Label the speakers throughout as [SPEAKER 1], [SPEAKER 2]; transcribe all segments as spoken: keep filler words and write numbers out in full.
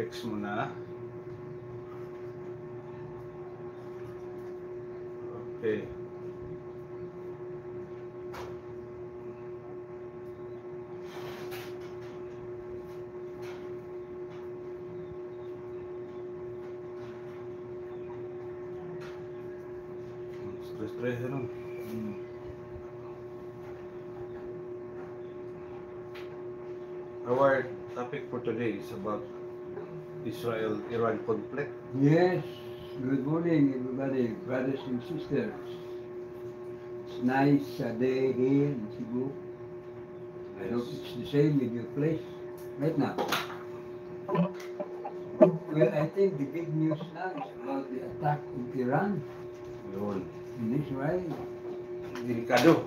[SPEAKER 1] Text mo na. Okay. Stress-stress ano?
[SPEAKER 2] Hmm.
[SPEAKER 1] Our topic for today is about Israel-Iran conflict.
[SPEAKER 2] Yes, good morning everybody, brothers and sisters. It's nice uh, day here in Cebu. I hope it's the same with your place right now. Well, I think the big news now is about the attack of Iran
[SPEAKER 1] Yun.
[SPEAKER 2] in Israel.
[SPEAKER 1] Delikado.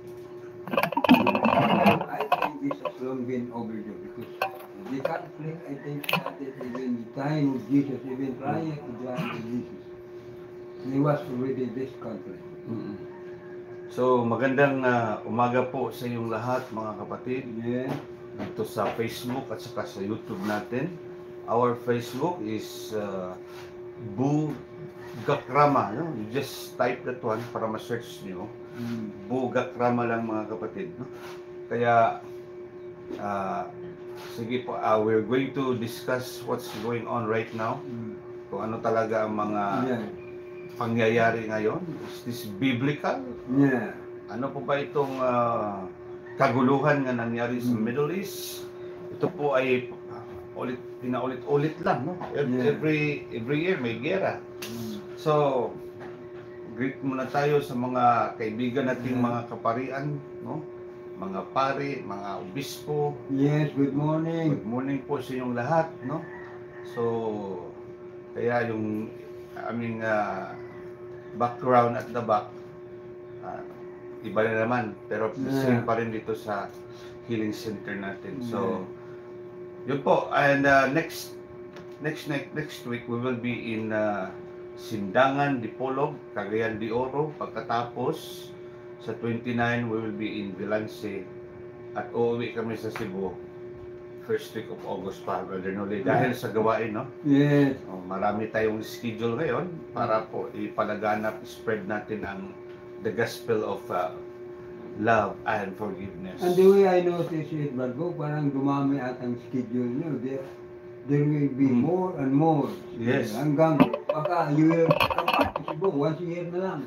[SPEAKER 2] I think this has long been overdue because the conflict, I think, started even the time of Jesus, even prior to the time of Jesus. There was already this conflict.
[SPEAKER 1] Mm-mm. So, magandang uh, umaga po sa inyong lahat, mga kapatid.
[SPEAKER 2] Yeah.
[SPEAKER 1] Dito sa Facebook at saka sa YouTube natin. Our Facebook is uh, Bugakrama. No? You just type that one para ma-search nyo.
[SPEAKER 2] Mm.
[SPEAKER 1] Bugakrama lang, mga kapatid. No? Kaya, uh, sige po, uh, we're going to discuss what's going on right now.
[SPEAKER 2] Mm.
[SPEAKER 1] Kung ano talaga ang mga
[SPEAKER 2] Yeah.
[SPEAKER 1] pangyayari ngayon. Is this biblical?
[SPEAKER 2] Yeah.
[SPEAKER 1] Ano po ba itong uh, kaguluhan nga nangyari sa
[SPEAKER 2] Mm.
[SPEAKER 1] Middle East? Ito po ay uh, ulit, pinaulit-ulit lang, no? Every,
[SPEAKER 2] Yeah.
[SPEAKER 1] every, every year may gera.
[SPEAKER 2] Mm.
[SPEAKER 1] So, greet muna tayo sa mga kaibigan nating
[SPEAKER 2] Yeah.
[SPEAKER 1] mga kaparian, no? Mga pari, mga obispo.
[SPEAKER 2] Yes, good morning.
[SPEAKER 1] Good morning po sa inyong lahat, no? So, kaya yung aming uh, background at the back, uh, iba na naman, pero
[SPEAKER 2] Yeah.
[SPEAKER 1] same pa rin dito sa healing center natin. So, yun po. And uh, next next next next week we will be in uh, Sindangan, Dipolog, Cagayan de Oro. Pagkatapos sa twenty-nine we will be in Vilance at uuwi kami sa Cebu first week of August pa, Brother Noli, dahil sa gawain, no?
[SPEAKER 2] Yes.
[SPEAKER 1] Oh, marami tayong schedule ngayon para po ipalaganap, spread natin ang the gospel of uh, love and forgiveness.
[SPEAKER 2] And the way I notice it, Barbo, parang dumami at ang schedule nyo. There, there will be
[SPEAKER 1] Mm.
[SPEAKER 2] more and more.
[SPEAKER 1] Yes.
[SPEAKER 2] Hanggang baka you will come back to Cebu once a year na lang.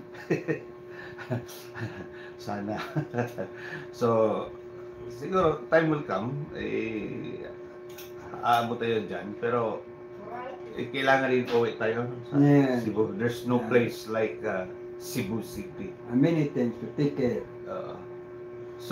[SPEAKER 1] Sana. So, siguro time will come, eh, aabot tayo dyan, pero eh, kailangan din uwi tayo sa
[SPEAKER 2] Yeah.
[SPEAKER 1] Cebu. There's no
[SPEAKER 2] Yeah.
[SPEAKER 1] place like uh, Cebu City.
[SPEAKER 2] And many things to take care.
[SPEAKER 1] Uh, so,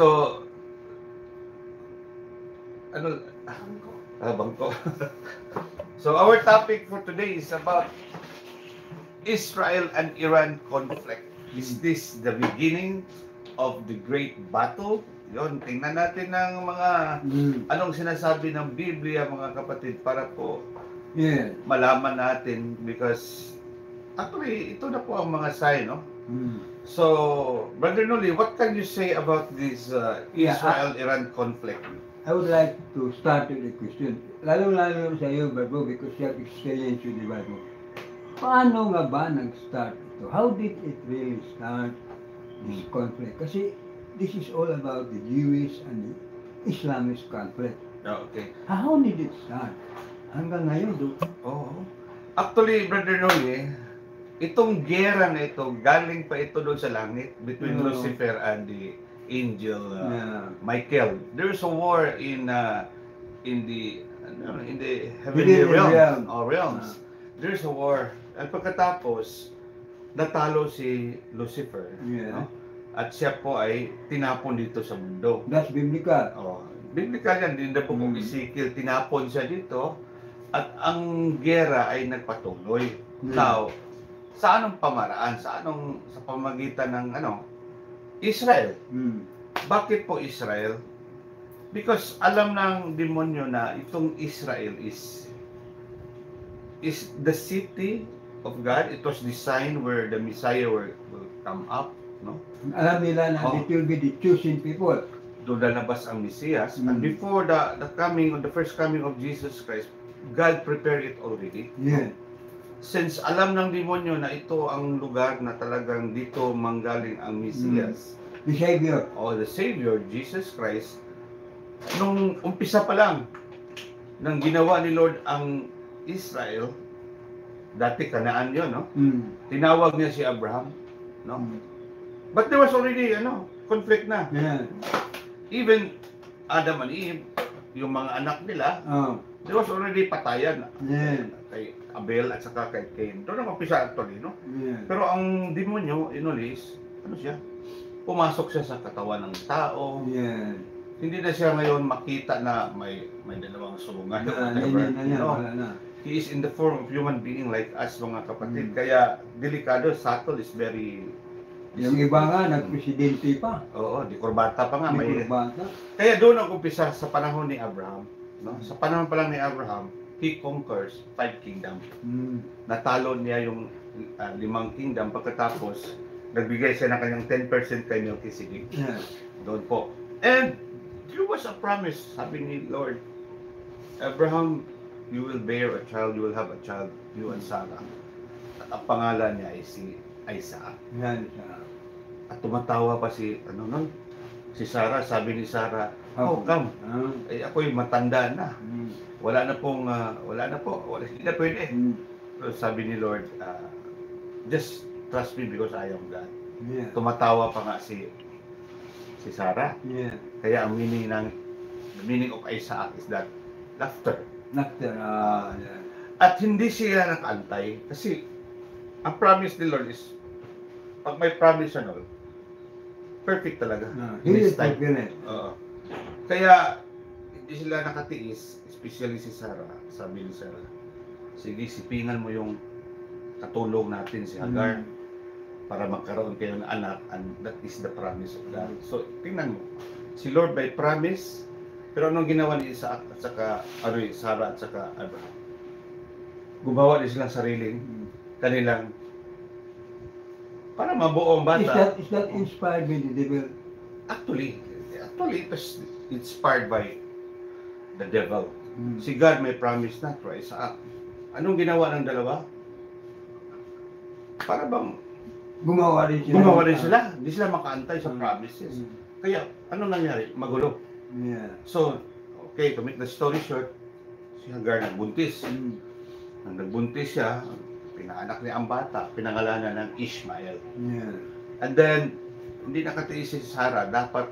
[SPEAKER 1] ano, ah, bangko. So, our topic for today is about Israel and Iran conflict. Is this the beginning of the great battle? Yon, tingnan natin ng mga
[SPEAKER 2] Mm.
[SPEAKER 1] anong sinasabi ng Biblia, mga kapatid, para po
[SPEAKER 2] Yeah.
[SPEAKER 1] malaman natin, because actually ito na po ang mga sign, no?
[SPEAKER 2] Mm.
[SPEAKER 1] So, Brother Noli, what can you say about this uh,
[SPEAKER 2] Yeah,
[SPEAKER 1] Israel-Iran conflict?
[SPEAKER 2] I would like to start with a question. Lalo-lalo sa iyo, Barbo, because you have experience with the Bible. Paano nga ba nag-start ito? How did it really start, this conflict? Kasi this is all about the Jewish and the Islamist conflict.
[SPEAKER 1] Oh, okay.
[SPEAKER 2] How did it start? Hanggang ngayon, do.
[SPEAKER 1] Oh. Actually, Brother Noli, itong gera na ito, galing pa ito doon sa langit between
[SPEAKER 2] No.
[SPEAKER 1] Lucifer and the angel uh,
[SPEAKER 2] Yeah.
[SPEAKER 1] Michael. There's a war in uh, in the ano, in the heavenly
[SPEAKER 2] Heavenly
[SPEAKER 1] realms,
[SPEAKER 2] realm.
[SPEAKER 1] or realms. There's a war. At pagkatapos, natalo si Lucifer.
[SPEAKER 2] Yeah.
[SPEAKER 1] No? At siya po ay tinapon dito sa mundo.
[SPEAKER 2] That's biblical.
[SPEAKER 1] Oh, biblical yan, din na po kung
[SPEAKER 2] Mm.
[SPEAKER 1] Ezekiel, tinapon siya dito at ang gera ay nagpatuloy.
[SPEAKER 2] Yeah.
[SPEAKER 1] Now, sa anong pamaraan, sa anong sa pamagitan ng ano, Israel.
[SPEAKER 2] Mm.
[SPEAKER 1] Bakit po Israel? Because alam ng demonyo na itong Israel is is the city of God. It was designed where the Messiah will, will come up, no?
[SPEAKER 2] Alam nila na
[SPEAKER 1] Oh.
[SPEAKER 2] it will be the chosen people.
[SPEAKER 1] Doon lalabas ang Mesiyas. And
[SPEAKER 2] Mm.
[SPEAKER 1] before the the coming of the first coming of Jesus Christ, God prepared it already.
[SPEAKER 2] Yeah.
[SPEAKER 1] Since alam ng demonyo na ito ang lugar na talagang dito manggaling ang Mesiyas,
[SPEAKER 2] The Savior.
[SPEAKER 1] o the Savior, Jesus Christ, nung umpisa pa lang, nang ginawa ni Lord ang Israel, dati Kanaan yun, no?
[SPEAKER 2] Mm.
[SPEAKER 1] Tinawag niya si Abraham, no?
[SPEAKER 2] Mm.
[SPEAKER 1] But there was already, ano, conflict na.
[SPEAKER 2] Yeah.
[SPEAKER 1] Even Adam and Eve, yung mga anak nila,
[SPEAKER 2] Oh.
[SPEAKER 1] there was already patayan
[SPEAKER 2] Yeah.
[SPEAKER 1] kay Abel at saka kay Cain. Doon ang umpisa actually, no?
[SPEAKER 2] Yeah.
[SPEAKER 1] Pero ang demonyo, inulis, ano siya? Pumasok siya sa katawan ng tao.
[SPEAKER 2] Yeah.
[SPEAKER 1] Hindi na siya ngayon makita na may may dalawang sulungan.
[SPEAKER 2] Na,
[SPEAKER 1] or
[SPEAKER 2] na,
[SPEAKER 1] whatever.
[SPEAKER 2] na, na, na,
[SPEAKER 1] No.
[SPEAKER 2] wala na.
[SPEAKER 1] He is in the form of human being like us, mga kapatid.
[SPEAKER 2] Mm.
[SPEAKER 1] Kaya delikado, subtle is very...
[SPEAKER 2] Yung iba nga, nagpresidente pa.
[SPEAKER 1] Oo, di kurbata pa nga.
[SPEAKER 2] May
[SPEAKER 1] May...
[SPEAKER 2] kurbata.
[SPEAKER 1] Kaya doon ang umpisa sa panahon ni Abraham. No? Sa panahon pa lang ni Abraham, he conquers five kingdoms.
[SPEAKER 2] Mm.
[SPEAKER 1] Natalo niya yung uh, limang kingdom. Pagkatapos, nagbigay siya ng kanyang ten percent kay Melchizedek.
[SPEAKER 2] Yeah.
[SPEAKER 1] Doon po. And there was a promise, sabi ni Lord, Abraham, you will bear a child, you will have a child, you and Sarah. At ang pangalan niya ay si Isaac.
[SPEAKER 2] Yan siya.
[SPEAKER 1] At tumatawa pa si, ano nun, si Sarah, sabi ni Sarah, oh,
[SPEAKER 2] Oh.
[SPEAKER 1] come,
[SPEAKER 2] Ah.
[SPEAKER 1] ay ako'y matanda na.
[SPEAKER 2] Mm.
[SPEAKER 1] Wala na pong, ah, wala na po, wala, hindi na pwede.
[SPEAKER 2] Mm.
[SPEAKER 1] So, sabi ni Lord, ah, just trust me because I am God.
[SPEAKER 2] Yeah.
[SPEAKER 1] Tumatawa pa nga si si Sarah.
[SPEAKER 2] Yeah.
[SPEAKER 1] Kaya ang meaning ng the meaning of Isaac is that laughter.
[SPEAKER 2] Nakta. Ah. Yeah.
[SPEAKER 1] At hindi sila nakantay kasi ang promise ni Lord is pag may promise ano, perfect talaga.
[SPEAKER 2] Ah.
[SPEAKER 1] In
[SPEAKER 2] He
[SPEAKER 1] His
[SPEAKER 2] is
[SPEAKER 1] time.
[SPEAKER 2] fulfilled.
[SPEAKER 1] Oo. Kaya hindi sila nakatiis, especially si Sarah. Sabi ni Sarah, sige, sipingan mo yung katulong natin si Hagar
[SPEAKER 2] Mm.
[SPEAKER 1] para magkaroon kayo ng anak, and that is the promise of God. So, tingnan mo, si Lord by promise, pero anong ginawa ni Isaac at saka ano, eh, Sarah at saka Abraham? Gumawa din silang sariling
[SPEAKER 2] Mm.
[SPEAKER 1] kanilang para mabuo ang
[SPEAKER 2] Is
[SPEAKER 1] bata.
[SPEAKER 2] that, is that inspired by the devil?
[SPEAKER 1] Actually, actually it was inspired by the devil.
[SPEAKER 2] Mm.
[SPEAKER 1] Si God may promise na to Isaac. Anong ginawa ng dalawa? Para bang
[SPEAKER 2] Gumawa rin sila.
[SPEAKER 1] gumawa rin sila. Hindi sila makaantay sa
[SPEAKER 2] Mm.
[SPEAKER 1] promises.
[SPEAKER 2] Mm.
[SPEAKER 1] Kaya, ano nangyari? Magulo.
[SPEAKER 2] Yeah.
[SPEAKER 1] So, okay, to make the story short, si Hagar nagbuntis.
[SPEAKER 2] Mm.
[SPEAKER 1] Nang nagbuntis siya, pinaanak niya ang bata, pinangalanan ng Ishmael.
[SPEAKER 2] Yeah.
[SPEAKER 1] And then, hindi nakatiis si Sarah, dapat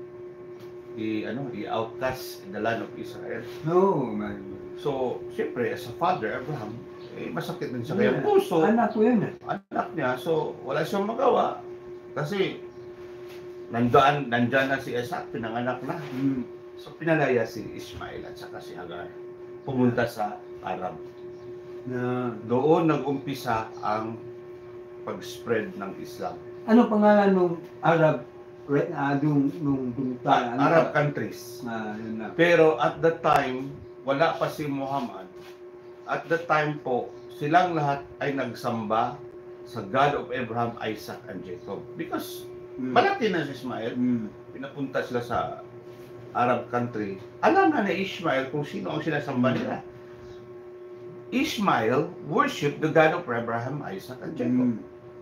[SPEAKER 1] i ano i-outcast in the land of Israel.
[SPEAKER 2] No, man.
[SPEAKER 1] So, siyempre, as a father, Abraham, eh, masakit din sa
[SPEAKER 2] Yeah.
[SPEAKER 1] kanyang puso.
[SPEAKER 2] Anak ko yun eh.
[SPEAKER 1] Anak niya, so wala siyang magawa. Kasi, nandaan, nandyan na si Isaac, pinanganak na.
[SPEAKER 2] Mm.
[SPEAKER 1] So, pinalaya si Ishmael at saka si Hagar. Pumunta sa Aram.
[SPEAKER 2] Na,
[SPEAKER 1] Doon nag-umpisa ang pag-spread ng Islam.
[SPEAKER 2] ano pangalan nung Arab, right na, nung, nung, nung,
[SPEAKER 1] A-
[SPEAKER 2] ano,
[SPEAKER 1] Arab countries.
[SPEAKER 2] Ah, yun na.
[SPEAKER 1] Pero at that time, wala pa si Muhammad. At that time po, silang lahat ay nagsamba sa God of Abraham, Isaac, and Jacob. Because
[SPEAKER 2] Mm.
[SPEAKER 1] malaki na si Ismael,
[SPEAKER 2] Mm.
[SPEAKER 1] pinapunta sila sa Arab country. Alam na ni Ishmael kung sino ang sinasamba nila. Ishmael worship the God of Abraham, Isaac, and Jacob.
[SPEAKER 2] Mm.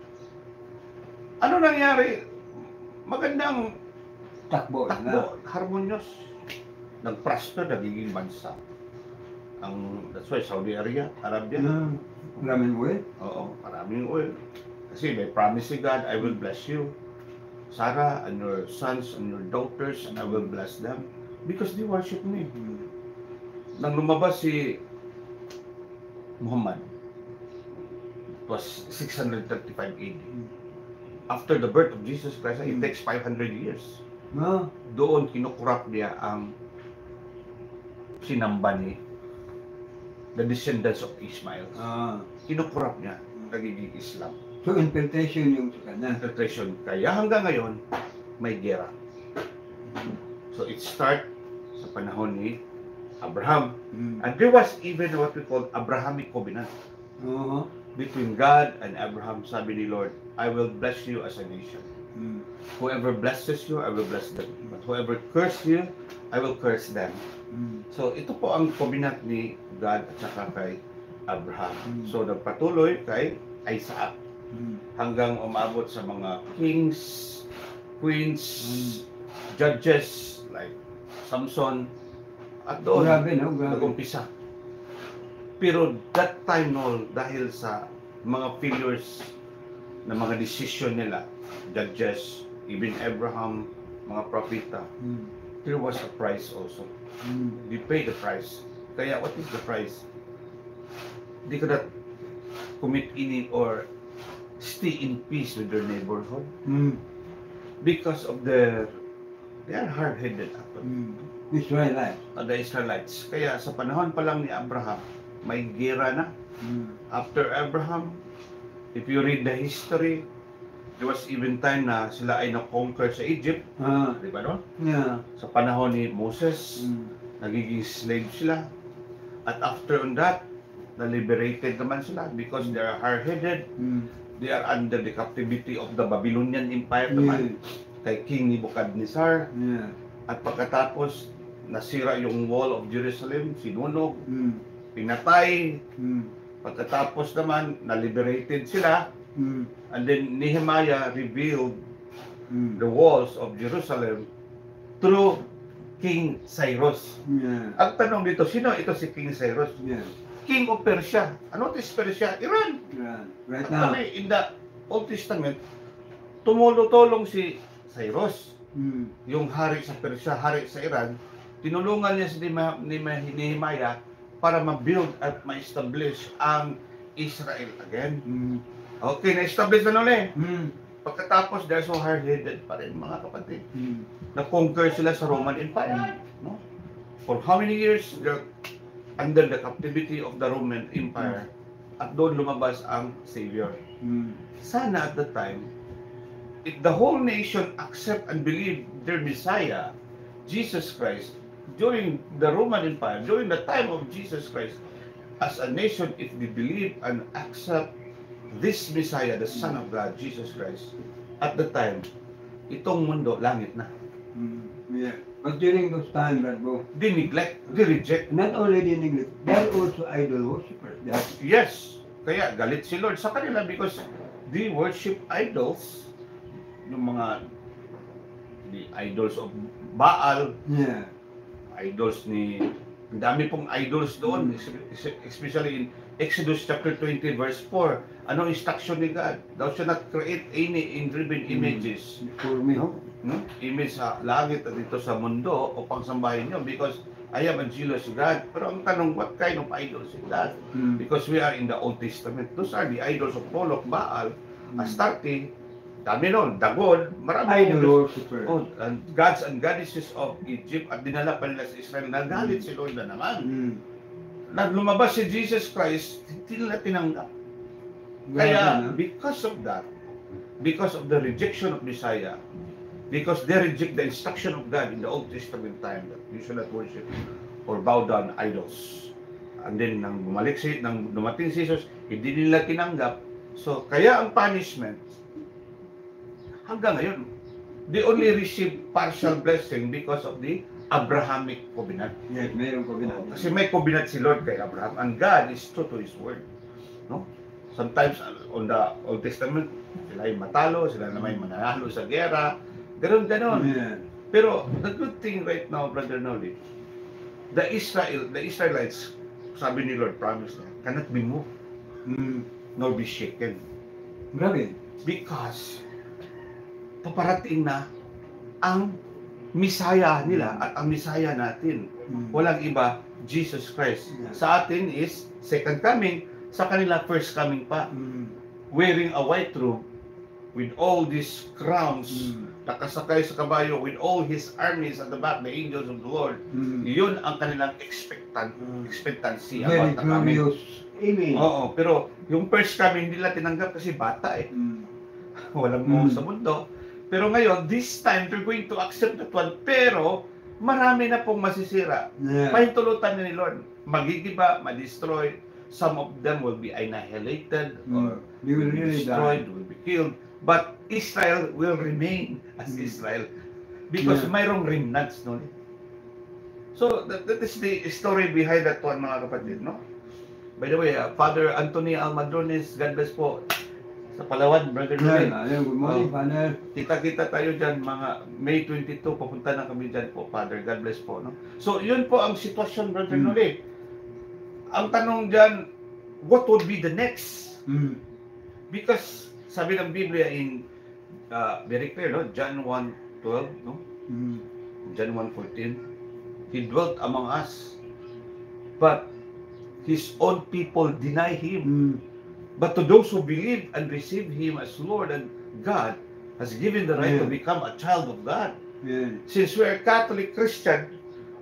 [SPEAKER 1] Ano nangyari? Magandang
[SPEAKER 2] Takbo. na.
[SPEAKER 1] takbo, harmonious. Nag-prosper, nagiging bansa. Ang, that's why Saudi Arabia, Arabia,
[SPEAKER 2] Na, maraming mo eh.
[SPEAKER 1] oo, maraming oil. Kasi may promise si God, I will bless you. Sarah and your sons and your daughters, I will bless them. Because they worship me.
[SPEAKER 2] Mm.
[SPEAKER 1] Nang lumabas si Muhammad, it was six hundred thirty-five A D. After the birth of Jesus Christ, it
[SPEAKER 2] Mm.
[SPEAKER 1] takes five hundred years.
[SPEAKER 2] No.
[SPEAKER 1] Doon kinukurap niya ang sinamba ni the descendants of Ishmael.
[SPEAKER 2] Ah.
[SPEAKER 1] Kinukurap niya, nagiging Islam.
[SPEAKER 2] So, infiltration yung sa kanya.
[SPEAKER 1] Infiltration. Kaya hanggang ngayon, may gera. So it start sa panahon ni Abraham.
[SPEAKER 2] Mm.
[SPEAKER 1] And there was even what we call Abrahamic covenant
[SPEAKER 2] Oo.
[SPEAKER 1] between God and Abraham. Sabi ni Lord, I will bless you as a nation.
[SPEAKER 2] Mm.
[SPEAKER 1] Whoever blesses you, I will bless them. But whoever curses you, I will curse them.
[SPEAKER 2] Mm.
[SPEAKER 1] So ito po ang covenant ni God at saka kay Abraham.
[SPEAKER 2] Mm.
[SPEAKER 1] So nagpatuloy kay Isaac
[SPEAKER 2] Mm.
[SPEAKER 1] hanggang umabot sa mga kings, queens,
[SPEAKER 2] Mm.
[SPEAKER 1] judges like Samson at doon
[SPEAKER 2] Grabe, no? Grabe.
[SPEAKER 1] nag-umpisa. Pero that time no, dahil sa mga failures na mga decision nila, judges, even Abraham, mga propeta,
[SPEAKER 2] Mm.
[SPEAKER 1] there was a price also.
[SPEAKER 2] Mm.
[SPEAKER 1] They pay the price. Kaya what is the price? They could not commit any or stay in peace with their neighborhood
[SPEAKER 2] Mm.
[SPEAKER 1] because of the they are hard-headed actually.
[SPEAKER 2] Mm. Israelites.
[SPEAKER 1] uh, the Israelites. Kaya sa panahon pa lang ni Abraham, may gera na.
[SPEAKER 2] Mm.
[SPEAKER 1] After Abraham, if you read the history, there was even time na sila ay na-conquer sa Egypt,
[SPEAKER 2] Ah,
[SPEAKER 1] di ba no?
[SPEAKER 2] yeah.
[SPEAKER 1] Sa panahon ni Moses,
[SPEAKER 2] Mm.
[SPEAKER 1] nagiging slave sila. At after on that, na-liberated naman sila because they are hard-headed.
[SPEAKER 2] Mm.
[SPEAKER 1] They are under the captivity of the Babylonian Empire naman, kay King Nebuchadnezzar.
[SPEAKER 2] Yeah.
[SPEAKER 1] At pagkatapos, nasira yung wall of Jerusalem, sinunog,
[SPEAKER 2] Mm.
[SPEAKER 1] pinatay.
[SPEAKER 2] Mm.
[SPEAKER 1] Pagkatapos naman, na-liberated sila.
[SPEAKER 2] Mm.
[SPEAKER 1] And then Nehemiah revealed
[SPEAKER 2] Mm.
[SPEAKER 1] the walls of Jerusalem through King Cyrus.
[SPEAKER 2] Yeah.
[SPEAKER 1] Ang tanong dito, sino ito si King Cyrus?
[SPEAKER 2] Yeah.
[SPEAKER 1] King of Persia. Ano is Persia? Iran.
[SPEAKER 2] Yeah. Right now.
[SPEAKER 1] Actually, in the Old Testament, tumulong-tulong si Cyrus,
[SPEAKER 2] Mm.
[SPEAKER 1] yung hari sa Persia, hari sa Iran. Tinulungan niya si Nema- Nema- Nehemiah para ma-build at ma-establish ang Israel again.
[SPEAKER 2] Mm.
[SPEAKER 1] Okay, na-establish na ulit.
[SPEAKER 2] Mm.
[SPEAKER 1] Pagkatapos, they're so hard-headed pa rin, mga kapatid.
[SPEAKER 2] Mm.
[SPEAKER 1] Na-conquer sila sa Roman Empire. No? For how many years, they're under the captivity of the Roman Empire. At doon lumabas ang Savior.
[SPEAKER 2] Mm.
[SPEAKER 1] Sana at the time, if the whole nation accept and believe their Messiah, Jesus Christ, during the Roman Empire, during the time of Jesus Christ, as a nation, if they believe and accept this Messiah, the Son of God, Jesus Christ, at the time, itong mundo, langit na.
[SPEAKER 2] Mm. Yeah. But during those times, bro,
[SPEAKER 1] They neglect, they reject.
[SPEAKER 2] not only the English, they're also idol worshippers. That
[SPEAKER 1] Yes, kaya galit si Lord sa kanila because they worship idols, yung mga the idols of Baal,
[SPEAKER 2] yeah.
[SPEAKER 1] idols ni, ang dami pong idols doon, especially in Exodus chapter twenty verse four. Anong instruction ni God? Thou shalt not create any engraven images.
[SPEAKER 2] For me,
[SPEAKER 1] No? No? Image sa langit at dito sa mundo o pangsambahin nyo because I am a jealous God. Pero ang tanong, what kind of idols is that?
[SPEAKER 2] Mm.
[SPEAKER 1] Because we are in the Old Testament. Those are the idols of Moloch, Baal, Astarte, dami nun, Dagon, marami
[SPEAKER 2] Idol worshippers.
[SPEAKER 1] Oh, and gods and goddesses of Egypt at dinala pa nila sa Israel. Nagalit si Lord na naman.
[SPEAKER 2] Mm.
[SPEAKER 1] Na lumabas si Jesus Christ, hindi nila tinanggap.
[SPEAKER 2] Grabe,
[SPEAKER 1] Kaya,
[SPEAKER 2] no?
[SPEAKER 1] because of that, because of the rejection of Messiah, because they reject the instruction of God in the Old Testament time that you should not worship or bow down idols. And then, nang bumalik si, nang dumating si Jesus, hindi nila tinanggap. So, kaya ang punishment, hanggang ngayon, they only receive partial blessing because of the Abrahamic covenant.
[SPEAKER 2] Yes, mayroon ko binati.
[SPEAKER 1] Kasi may covenant si Lord kay Abraham, and God is true to His word. No? Sometimes on the Old Testament, sila ay matalo, sila na may mananalo sa gera, ganon-ganon.
[SPEAKER 2] Yeah.
[SPEAKER 1] Pero the good thing right now, Brother Noli, the Israel, the Israelites, sabi ni Lord, promise na, cannot be moved,
[SPEAKER 2] Mm.
[SPEAKER 1] nor be shaken.
[SPEAKER 2] Grabe.
[SPEAKER 1] Because paparating na ang Misaya nila at ang Misaya natin.
[SPEAKER 2] Mm.
[SPEAKER 1] Walang iba, Jesus Christ.
[SPEAKER 2] Yeah.
[SPEAKER 1] Sa atin is second coming, sa kanila first coming pa.
[SPEAKER 2] Mm.
[SPEAKER 1] Wearing a white robe with all these crowns,
[SPEAKER 2] Mm.
[SPEAKER 1] nakasakay sa kabayo with all his armies at the back, the angels of the Lord.
[SPEAKER 2] Mm.
[SPEAKER 1] Yun ang kanilang expectant,
[SPEAKER 2] Mm.
[SPEAKER 1] expectancy
[SPEAKER 2] Very
[SPEAKER 1] about the coming.
[SPEAKER 2] glorious image.
[SPEAKER 1] Oo, pero yung first coming nila tinanggap kasi bata eh.
[SPEAKER 2] Mm.
[SPEAKER 1] Walang mo
[SPEAKER 2] Mm.
[SPEAKER 1] sa mundo. Pero ngayon, this time, they're going to accept that one. Pero, marami na pong masisira.
[SPEAKER 2] Yeah.
[SPEAKER 1] Pahintulutan ni Lord. Magigiba, ma-destroy. Some of them will be annihilated
[SPEAKER 2] Mm.
[SPEAKER 1] or
[SPEAKER 2] They will
[SPEAKER 1] will be
[SPEAKER 2] really
[SPEAKER 1] destroyed,
[SPEAKER 2] die.
[SPEAKER 1] will be killed. But Israel will remain as
[SPEAKER 2] Mm.
[SPEAKER 1] Israel. Because
[SPEAKER 2] Yeah.
[SPEAKER 1] mayroong remnants, no? So, that, that is the story behind that one, mga kapatid, no? By the way, uh, Father Anthony Almadrones, God bless po. Sa Palawan, Brother
[SPEAKER 2] Yeah,
[SPEAKER 1] Noli.
[SPEAKER 2] yeah, good morning,
[SPEAKER 1] Oh.
[SPEAKER 2] Father.
[SPEAKER 1] Kita-kita tayo dyan, mga May twenty-two, papunta na kami dyan po, Father. God bless po, no? So, yun po ang sitwasyon, Brother
[SPEAKER 2] Hmm.
[SPEAKER 1] Noli. Ang tanong dyan, what would be the next?
[SPEAKER 2] Mm.
[SPEAKER 1] Because, sabi ng Biblia in, uh, very clear, no? John one twelve, no?
[SPEAKER 2] Mm.
[SPEAKER 1] John one fourteen, He dwelt among us, but His own people deny Him.
[SPEAKER 2] Mm.
[SPEAKER 1] But to those who believe and receive Him as Lord and God, has given the right to
[SPEAKER 2] Yeah.
[SPEAKER 1] become a child of God.
[SPEAKER 2] Yeah.
[SPEAKER 1] Since we are Catholic Christian,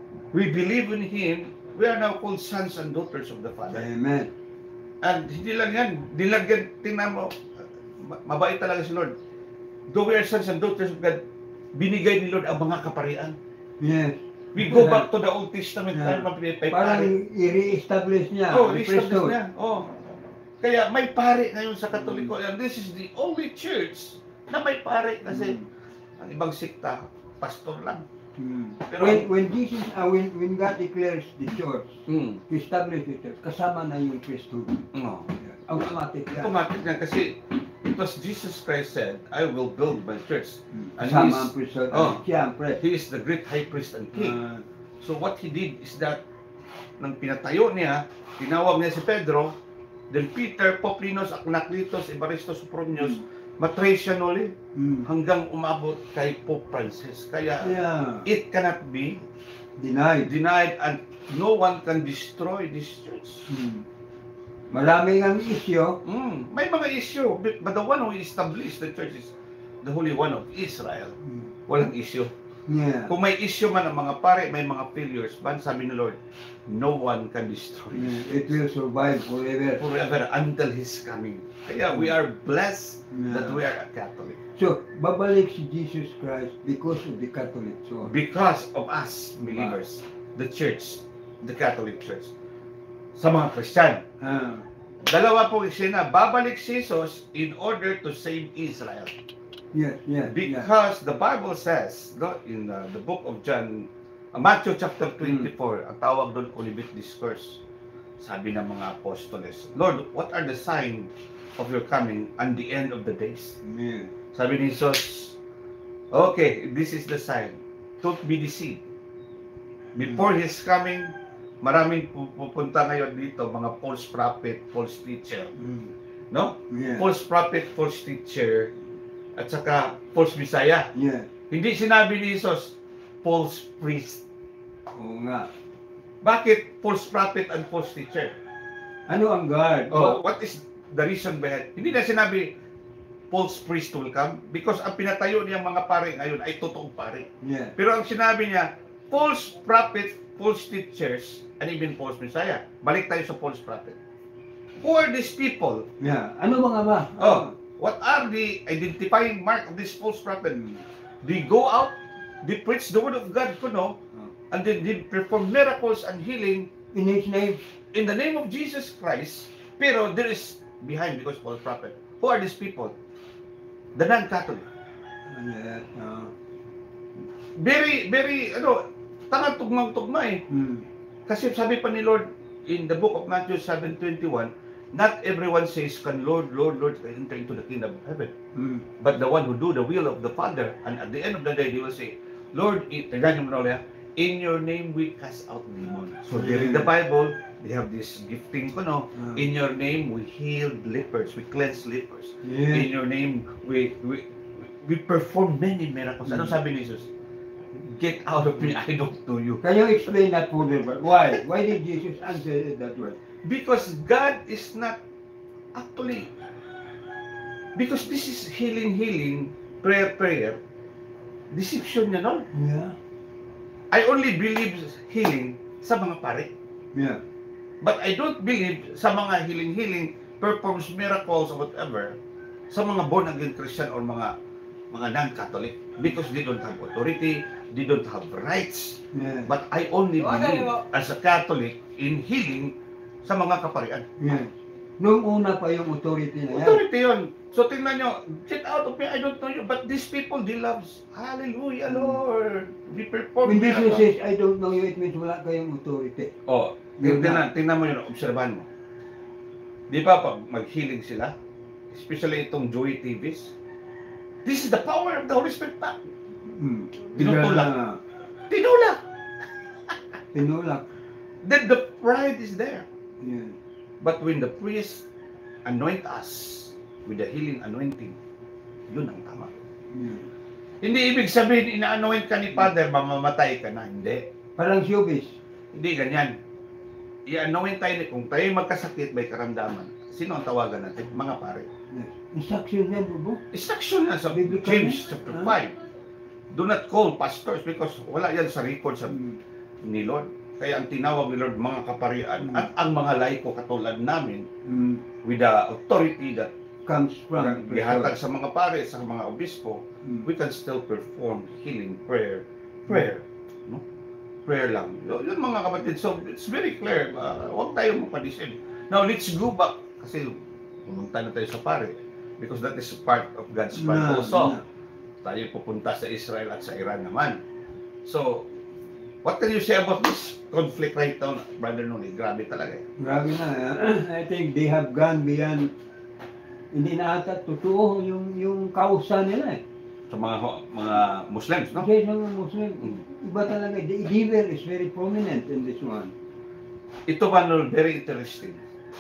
[SPEAKER 1] we believe in Him, we are now called sons and daughters of the Father.
[SPEAKER 2] Amen.
[SPEAKER 1] And hindi lang yan, nilagyan, tingnan mo, ma- mabait talaga si Lord. Though we are sons and daughters of God, binigay ni Lord ang mga kaparian.
[SPEAKER 2] Yes.
[SPEAKER 1] We go back to the Old Testament,
[SPEAKER 2] Yeah.
[SPEAKER 1] tayo may may
[SPEAKER 2] Parang
[SPEAKER 1] pari.
[SPEAKER 2] i-re-establish niya.
[SPEAKER 1] Oh,
[SPEAKER 2] ang
[SPEAKER 1] establish
[SPEAKER 2] priesthood.
[SPEAKER 1] niya. Oh. Kaya may pari ngayon sa Katoliko. And this is the only church na may pari kasi
[SPEAKER 2] Mm.
[SPEAKER 1] ang ibang sikta, pastor lang.
[SPEAKER 2] Mm.
[SPEAKER 1] Pero-
[SPEAKER 2] when when Jesus uh, when when God declares the church,
[SPEAKER 1] Hmm.
[SPEAKER 2] to establish the church, kasama na yung priesthood.
[SPEAKER 1] No.
[SPEAKER 2] Automatic yan.
[SPEAKER 1] Automatic na kasi it was Jesus Christ said, I will build my church.
[SPEAKER 2] Mm.
[SPEAKER 1] And
[SPEAKER 2] Kasama
[SPEAKER 1] he's-
[SPEAKER 2] ang priesthood.
[SPEAKER 1] oh.
[SPEAKER 2] Siyempre.
[SPEAKER 1] He is the great high priest and king.
[SPEAKER 2] Ah,
[SPEAKER 1] So what he did is that nang pinatayo niya, tinawag niya si Pedro, then Peter, Poplinos, Aknaklitos, Evaristos, Sopronius, matrace siya nuli
[SPEAKER 2] mm.
[SPEAKER 1] hanggang umabot kay Pope Francis. Kaya
[SPEAKER 2] Yeah.
[SPEAKER 1] it cannot be
[SPEAKER 2] Denied.
[SPEAKER 1] denied and no one can destroy this church.
[SPEAKER 2] Mm. Maraming ang isyo.
[SPEAKER 1] Mm, may mga issue, but but the one who established the church is the Holy One of Israel.
[SPEAKER 2] Mm.
[SPEAKER 1] Walang issue.
[SPEAKER 2] Yeah.
[SPEAKER 1] Kung may issue man ang mga pare, may mga failures, ban sabi ni Lord, no one can destroy it.
[SPEAKER 2] Yeah, It will survive forever.
[SPEAKER 1] Forever until His coming. Kaya we are blessed that
[SPEAKER 2] Yeah.
[SPEAKER 1] we are a Catholic.
[SPEAKER 2] So, babalik si Jesus Christ because of the Catholic Church.
[SPEAKER 1] Because of us believers, the church, the Catholic Church. Sa mga Christian,
[SPEAKER 2] Ah.
[SPEAKER 1] dalawa po eksena, babalik si Jesus in order to save Israel.
[SPEAKER 2] Yes, yes, yes.
[SPEAKER 1] Because the Bible says, no, in uh, the book of John, uh, Matthew chapter twenty-four, ang tawag doon Olivet Discourse. Sabi ng mga apostoles, Lord, what are the signs of your coming and the end of the days?
[SPEAKER 2] Yeah.
[SPEAKER 1] Sabi ni Jesus, okay, this is the sign. Don't be deceived. Before His coming, maraming pu- pupunta ngayon dito, mga false prophet, false teacher.
[SPEAKER 2] Mm.
[SPEAKER 1] No?
[SPEAKER 2] Yeah.
[SPEAKER 1] False prophet, false teacher, at saka false messiah.
[SPEAKER 2] Yeah.
[SPEAKER 1] Hindi sinabi ni Jesus, false priest.
[SPEAKER 2] Oo nga.
[SPEAKER 1] Bakit false prophet and false teacher?
[SPEAKER 2] Ano ang guard?
[SPEAKER 1] Oh, what is the reason behind? Hindi na sinabi false priest will come because ang pinatayo niyang mga pare ngayon ay totoong pare.
[SPEAKER 2] Yeah.
[SPEAKER 1] Pero ang sinabi niya, false prophet, false teachers, and even false messiah. Balik tayo sa false prophet. Who are these people?
[SPEAKER 2] Yeah. Ano mga ba?
[SPEAKER 1] Oh, what are the identifying mark of this false prophet?
[SPEAKER 2] Mm.
[SPEAKER 1] They go out, they preach the word of God, kuno, and then they perform miracles and healing
[SPEAKER 2] In His name.
[SPEAKER 1] in the name of Jesus Christ. Pero there is behind because false prophet. Who are these people? The non-Catholic.
[SPEAKER 2] Yeah. Uh,
[SPEAKER 1] Very, very, ano, tangang tugmang-tugma eh.
[SPEAKER 2] mm.
[SPEAKER 1] Kasi sabi pa ni Lord in the book of Matthew seven twenty-one, not everyone says, can Lord, Lord, Lord, enter into the kingdom of heaven.
[SPEAKER 2] Mm.
[SPEAKER 1] But the one who do the will of the Father, and at the end of the day, they will say, Lord, in, tignan niyo muna, in your name we cast out demons. So there in the Bible, they have this gifting ko, no?
[SPEAKER 2] Mm.
[SPEAKER 1] In your name we healed lepers, we cleanse lepers.
[SPEAKER 2] Yeah.
[SPEAKER 1] In your name we we we perform many miracles. Ano
[SPEAKER 2] Mm.
[SPEAKER 1] sabi ni Jesus? Get out of me, I don't know you.
[SPEAKER 2] Can you explain that further? But why? Why did Jesus answer it that way?
[SPEAKER 1] Because God is not actually, because this is healing, healing, prayer, prayer, deception niya, no?
[SPEAKER 2] Yeah.
[SPEAKER 1] I only believe healing sa mga pare.
[SPEAKER 2] Yeah.
[SPEAKER 1] But I don't believe sa mga healing-healing, performs miracles or whatever, sa mga born-again Christian or mga mga non-Catholic. Because they don't have authority, they don't have rights.
[SPEAKER 2] Yeah.
[SPEAKER 1] But I only
[SPEAKER 3] Ano
[SPEAKER 1] believe
[SPEAKER 3] mo?
[SPEAKER 1] as a Catholic in healing sa mga kaparian.
[SPEAKER 2] Yeah. Nung una pa yung authority na yan.
[SPEAKER 1] Authority yun. So tingnan nyo, get out of me, I don't know you, but these people, they love, hallelujah, Lord. We perform
[SPEAKER 2] When Jesus
[SPEAKER 1] miracles.
[SPEAKER 2] says, I don't know you, it means wala kayong authority.
[SPEAKER 1] Oh,
[SPEAKER 2] Yun
[SPEAKER 1] tingnan, tingnan mo yun, obserbahan mo. Di ba pag mag-healing sila, especially itong Joey T Vs, this is the power of the Holy Spirit pa.
[SPEAKER 2] Hmm.
[SPEAKER 1] Tinutulak.
[SPEAKER 2] Na,
[SPEAKER 1] Tinulak.
[SPEAKER 2] tinulak.
[SPEAKER 1] Then the pride is there.
[SPEAKER 2] Yan.
[SPEAKER 1] But when the priest anoint us with the healing anointing, yun ang tama.
[SPEAKER 2] Yan.
[SPEAKER 1] Hindi ibig sabihin, ina-anoint ka ni Father, mamamatay ka na. Hindi.
[SPEAKER 2] Parang showbiz.
[SPEAKER 1] Hindi ganyan. I-anoint tayo, kung tayo magkasakit, may karamdaman. Sino ang tawagan natin? Mga pare.
[SPEAKER 2] Yes. Instruction yan, Bobo.
[SPEAKER 1] Instruction na sa
[SPEAKER 2] Biblical
[SPEAKER 1] James
[SPEAKER 2] na?
[SPEAKER 1] chapter
[SPEAKER 2] Ah.
[SPEAKER 1] five. Do not call pastors because wala yan sa record sa
[SPEAKER 2] Hmm.
[SPEAKER 1] ni Lord. Kaya ang tinawag ni Lord mga kaparian
[SPEAKER 2] Mm.
[SPEAKER 1] at ang mga laiko katulad namin
[SPEAKER 2] Hmm.
[SPEAKER 1] with the authority that
[SPEAKER 2] Comes from
[SPEAKER 1] gihatag sa mga pare, sa mga obispo,
[SPEAKER 2] Hmm.
[SPEAKER 1] we can still perform healing prayer. Prayer. No? Prayer lang. Yun, yun mga kapatid. So, it's very clear. Uh, huwag tayo mapadisip. Now, let's go back. Kasi pumunta na tayo sa pare. Because that is part of God's plan
[SPEAKER 2] Na,
[SPEAKER 1] also.
[SPEAKER 2] na.
[SPEAKER 1] Tayo pupunta sa Israel at sa Iran naman. So, what can you say about this conflict right now, Brother Noli? Grabe talaga eh.
[SPEAKER 2] Grabe na. eh. I think they have gone beyond. Hindi na ata totoo yung yung kausa nila eh.
[SPEAKER 1] Sa mga ho- mga Muslims, no?
[SPEAKER 2] Kasi sa mga Muslim,
[SPEAKER 1] Mm.
[SPEAKER 2] iba talaga. The devil is very prominent in this one.
[SPEAKER 1] Ito ba, no, very interesting.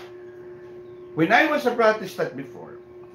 [SPEAKER 1] When I was a Protestant before,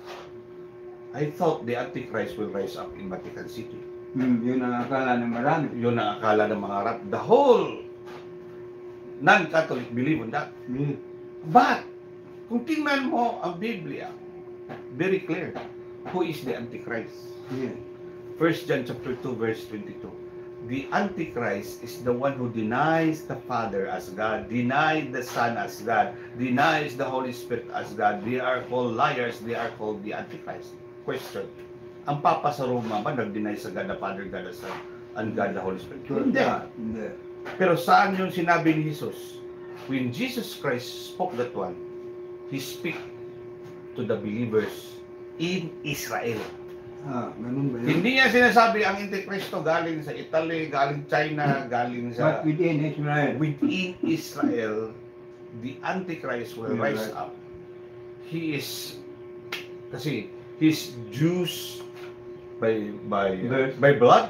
[SPEAKER 1] I thought the Antichrist will rise up in Vatican City.
[SPEAKER 2] Hmm, yun ang akala ng marami.
[SPEAKER 1] Yun ang akala ng mga Arab. The whole non-Catholic believe in that.
[SPEAKER 2] Hmm.
[SPEAKER 1] But, kung tingnan mo ang Biblia, very clear. Who is the Antichrist?
[SPEAKER 2] Yeah.
[SPEAKER 1] First John chapter two verse twenty-two. The Antichrist is the one who denies the Father as God, denies the Son as God, denies the Holy Spirit as God. They are called liars, they are called the Antichrist. Question. Ang Papa sa Roma ba nag-deny sa God the Father, God the Son, and God the Holy Spirit?
[SPEAKER 2] Sure,
[SPEAKER 1] Hindi.
[SPEAKER 2] ah, hindi.
[SPEAKER 1] Pero saan yung sinabi ni Jesus? When Jesus Christ spoke that one, He speak to the believers in Israel.
[SPEAKER 2] Ah, ganun ba yun?
[SPEAKER 1] Hindi niya sinasabi ang Antikristo galing sa Italy, galing China, galing sa...
[SPEAKER 2] But within Israel.
[SPEAKER 1] Within Israel, the Antichrist will
[SPEAKER 2] Yeah,
[SPEAKER 1] rise
[SPEAKER 2] right.
[SPEAKER 1] up. He is... Kasi, he's Jews by by
[SPEAKER 2] Birth.
[SPEAKER 1] by blood,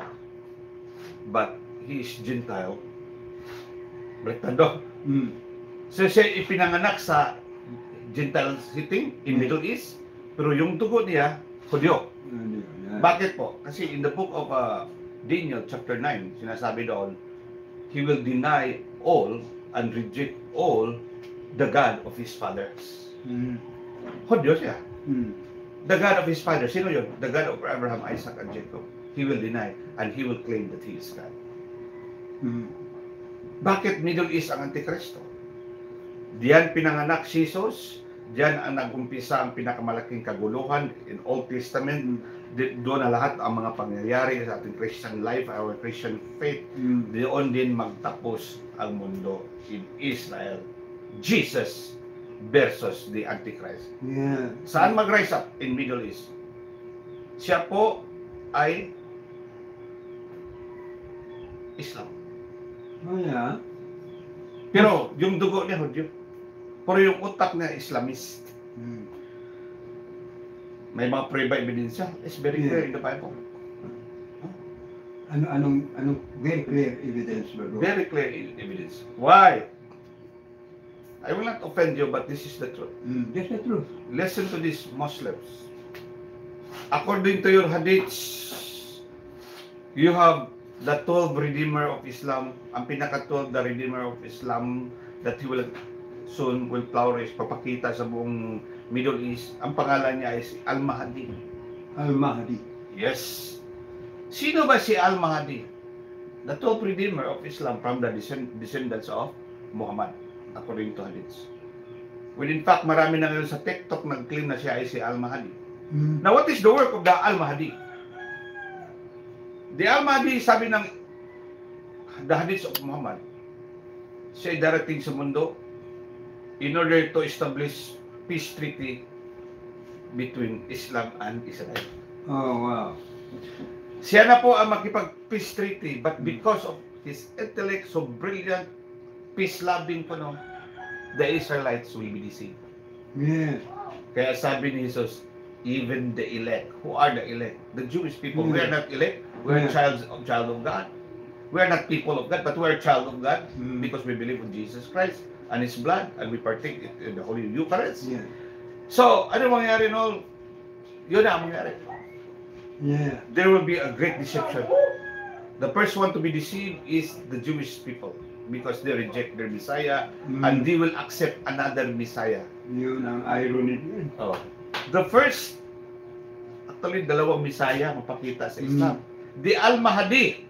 [SPEAKER 1] but he is Gentile. Baliktad.
[SPEAKER 2] Hmm.
[SPEAKER 1] So siya ipinanganak sa Gentile city in Middle East, pero yung dugo niya, Hudyo.
[SPEAKER 2] Ano yun, yan.
[SPEAKER 1] Bakit po? Kasi in the book of uh, Daniel chapter nine, sinasabi doon, he will deny all and reject all the God of his fathers.
[SPEAKER 2] Hmm.
[SPEAKER 1] Hudyo siya.
[SPEAKER 2] Hmm.
[SPEAKER 1] The God of his fathers, sino yun? The God of Abraham, Isaac, and Jacob. He will deny and he will claim that he is God.
[SPEAKER 2] Hmm.
[SPEAKER 1] Bakit Middle East ang Antikristo? Diyan pinanganak si Jesus, diyan ang nag-umpisa ang pinakamalaking kaguluhan in Old Testament. Di- Doon na lahat ang mga pangyayari sa ating Christian life, our Christian faith.
[SPEAKER 2] Hmm.
[SPEAKER 1] Doon din magtapos ang mundo in Israel. Jesus versus the Antichrist.
[SPEAKER 2] Yeah.
[SPEAKER 1] Saan mag-rise up? In Middle East. Siya po ay Islam.
[SPEAKER 2] Oh, yeah.
[SPEAKER 1] Pero yung dugo niya Hudyo. Pero yung utak niya Islamist.
[SPEAKER 2] Hmm.
[SPEAKER 1] May mga prueba ebidensya. It's very clear
[SPEAKER 2] Yeah.
[SPEAKER 1] in the Bible.
[SPEAKER 2] Ano, anong, anong very clear evidence ba, bro?
[SPEAKER 1] Very clear e- evidence. Why? I will not offend you, but this is the truth.
[SPEAKER 2] Hmm. That's the truth.
[SPEAKER 1] Listen to these Muslims. According to your hadiths, you have the twelve Redeemer of Islam, ang pinaka-twelve, the Redeemer of Islam, that he will soon will flourish, papakita sa buong Middle East. Ang pangalan niya ay si Al-Mahdi.
[SPEAKER 2] Al-Mahdi.
[SPEAKER 1] Yes. Sino ba si Al-Mahdi? The twelfth Redeemer of Islam from the descend- descendants of Muhammad, according to hadiths. When in fact, marami na ngayon sa TikTok nag-claim na siya ay si Al-Mahdi.
[SPEAKER 2] Hmm.
[SPEAKER 1] Now, what is the work of the Al-Mahdi? The Al-Mahdi, sabi ng the hadiths of Muhammad, siya ay darating sa mundo in order to establish peace treaty between Islam and Israel.
[SPEAKER 2] Oh, wow.
[SPEAKER 1] Siya na po ang makipag-peace treaty, but because of his intellect, so brilliant, peace-loving po, no, the Israelites will be deceived.
[SPEAKER 2] Yeah.
[SPEAKER 1] Kaya sabi ni Jesus, even the elect. Who are the elect? The Jewish people. We are not elect. We are
[SPEAKER 2] Yeah.
[SPEAKER 1] child of child of God. We are not people of God, but we are child of God
[SPEAKER 2] Mm.
[SPEAKER 1] because we believe in Jesus Christ and His blood, and we partake in the Holy Eucharist.
[SPEAKER 2] Yeah.
[SPEAKER 1] So, ano mangyari no? Yun na ang mangyari.
[SPEAKER 2] Yeah.
[SPEAKER 1] There will be a great deception. The first one to be deceived is the Jewish people because they reject their Messiah
[SPEAKER 2] Mm.
[SPEAKER 1] and they will accept another Messiah.
[SPEAKER 2] Yun ang irony din.
[SPEAKER 1] Oh. The first, actually, dalawang Messiah mapakita sa Islam. The Al-Mahdi.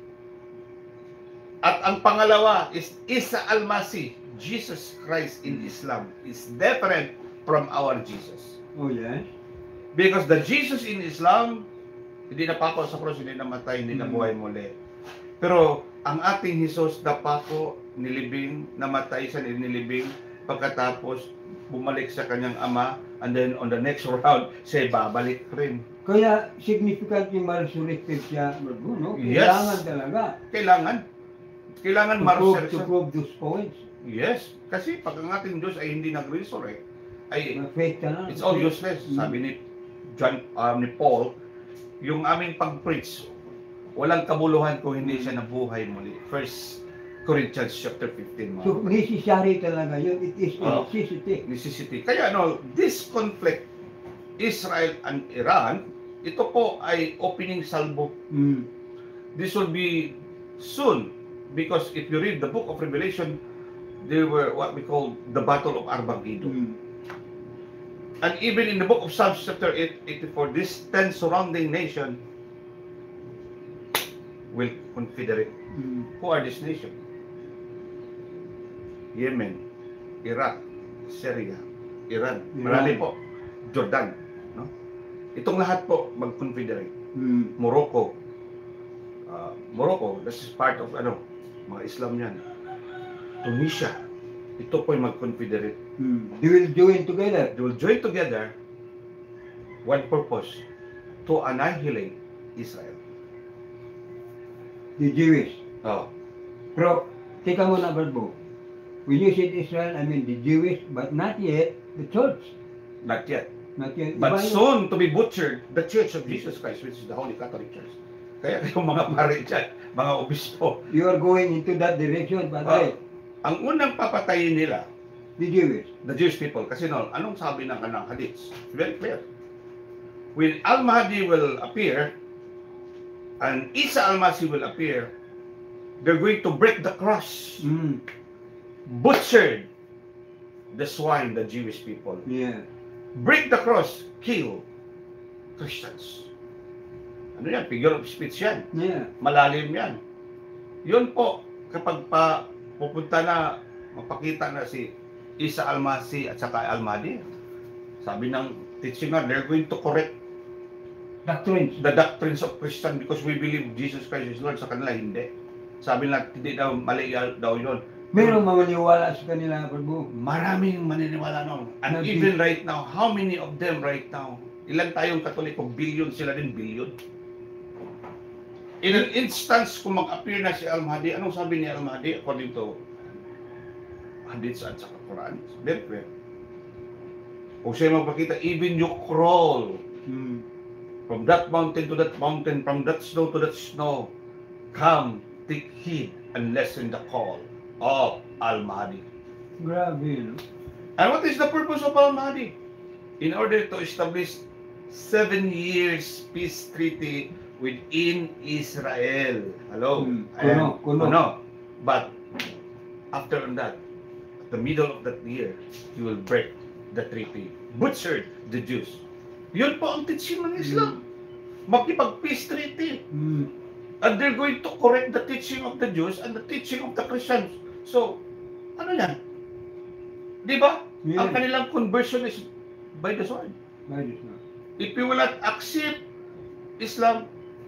[SPEAKER 1] At ang pangalawa is Isa Al-Masih. Jesus Christ in Islam is different from our Jesus.
[SPEAKER 2] Oh, yes?
[SPEAKER 1] Because the Jesus in Islam, hindi napako sa cross, hindi namatay, hindi
[SPEAKER 2] Mm.
[SPEAKER 1] nabuhay muli. Pero ang ating Jesus, napako, nilibing, namatay siya, nilibing, pagkatapos bumalik sa kanyang ama, and then on the next round, siya babalik rin.
[SPEAKER 2] Kaya significant yung ma-resurrected siya, Brother, no?
[SPEAKER 1] Yes.
[SPEAKER 2] Kailangan talaga.
[SPEAKER 1] Kailangan. Kailangan
[SPEAKER 2] To prove, to
[SPEAKER 1] ma-resurrection.
[SPEAKER 2] prove those points.
[SPEAKER 1] Yes. Kasi pag ang ating Diyos ay hindi nag-resurrect, ay
[SPEAKER 2] Na faith ka na.
[SPEAKER 1] it's all useless.
[SPEAKER 2] Mm.
[SPEAKER 1] Sabi ni John, um, ni Paul, yung aming pag-preach, walang kabuluhan kung hindi siya nabuhay muli. First Corinthians chapter fifteen. Mga
[SPEAKER 2] So, necessary talaga yun. It is a
[SPEAKER 1] Oh.
[SPEAKER 2] necessity.
[SPEAKER 1] necessity. Kaya ano, this conflict, Israel and Iran, ito po ay opening salvo.
[SPEAKER 2] Mm.
[SPEAKER 1] This will be soon, because if you read the book of Revelation, they were what we call the Battle of Armageddon.
[SPEAKER 2] Mm.
[SPEAKER 1] And even in the book of Psalms chapter eight, eighty-four, this ten surrounding nation will confederate.
[SPEAKER 2] Mm.
[SPEAKER 1] Who are this nation? Yemen, Iraq, Syria, Iran,
[SPEAKER 2] Iran.
[SPEAKER 1] marami po, Jordan, no? Itong lahat po mag-confederate.
[SPEAKER 2] Mm.
[SPEAKER 1] Morocco, uh, Morocco, this is part of ano, mga Islam yan. Tunisia, ito po yung mag-confederate.
[SPEAKER 2] Mm. They will join together.
[SPEAKER 1] They will join together, one purpose, to annihilate Israel.
[SPEAKER 2] The Jewish.
[SPEAKER 1] Oh,
[SPEAKER 2] Pero, tika muna, Brother. When you said Israel, I mean the Jewish, but not yet the church.
[SPEAKER 1] not yet.
[SPEAKER 2] Not yet.
[SPEAKER 1] But
[SPEAKER 2] Iba yun.
[SPEAKER 1] soon to be butchered, the Church of Jesus Christ, which is the Holy Catholic Church. Kaya yung mga pare dyan, mga obispo,
[SPEAKER 2] You are going into that direction, but
[SPEAKER 1] Ah. ang unang papatayin nila,
[SPEAKER 2] the Jewish.
[SPEAKER 1] the Jewish people, kasi no, anong sabi ng kanang hadiths? Very clear. When Al-Mahdi will appear, and Isa Al-Masih will appear, they're going to break the cross,
[SPEAKER 2] Mm.
[SPEAKER 1] butchered the swine, the Jewish people.
[SPEAKER 2] Yeah.
[SPEAKER 1] Break the cross, kill Christians. Ano yan? Figure of speech yan.
[SPEAKER 2] Yeah.
[SPEAKER 1] Malalim yan. Yun po, kapag pa pupunta na, mapakita na si Isa Al-Masih at saka Al-Mahdi, sabi ng teaching nga, they're going to correct
[SPEAKER 2] Doctrines.
[SPEAKER 1] the doctrines of Christian because we believe Jesus Christ is Lord. Sa kanila, hindi. Sabi nila, hindi daw, mali daw yun.
[SPEAKER 2] Merong mamaniwala sa kanila, Prabhu.
[SPEAKER 1] Maraming maniniwala nun. And
[SPEAKER 2] Nag-
[SPEAKER 1] even right now, how many of them right now? Ilan tayong Katoliko? Billion, sila din billion. In an instance, kung mag-appear na si Al-Mahdi, anong sabi ni Al-Mahdi according to hadiths at saka Quran? It's very clear. Kung siya magpakita, even you crawl
[SPEAKER 2] Mm.
[SPEAKER 1] from that mountain to that mountain, from that snow to that snow, come, take heed, and listen the call of Al-Mahdi.
[SPEAKER 2] Grabe, no?
[SPEAKER 1] And what is the purpose of Al-Mahdi? In order to establish seven years peace treaty within Israel. Hello?
[SPEAKER 2] Hmm.
[SPEAKER 1] Ayan.
[SPEAKER 2] Kuno, kuno.
[SPEAKER 1] Kuno. But after that, at the middle of that year, he will break the treaty. Butchered the Jews. Yun po ang teaching ng Islam. Makipag-peace treaty.
[SPEAKER 2] Mm.
[SPEAKER 1] And they're going to correct the teaching of the Jews and the teaching of the Christians. So, ano yan? Di ba?
[SPEAKER 2] Yeah.
[SPEAKER 1] Ang kanilang conversion is by the sword.
[SPEAKER 2] By this now.
[SPEAKER 1] If you will not accept Islam,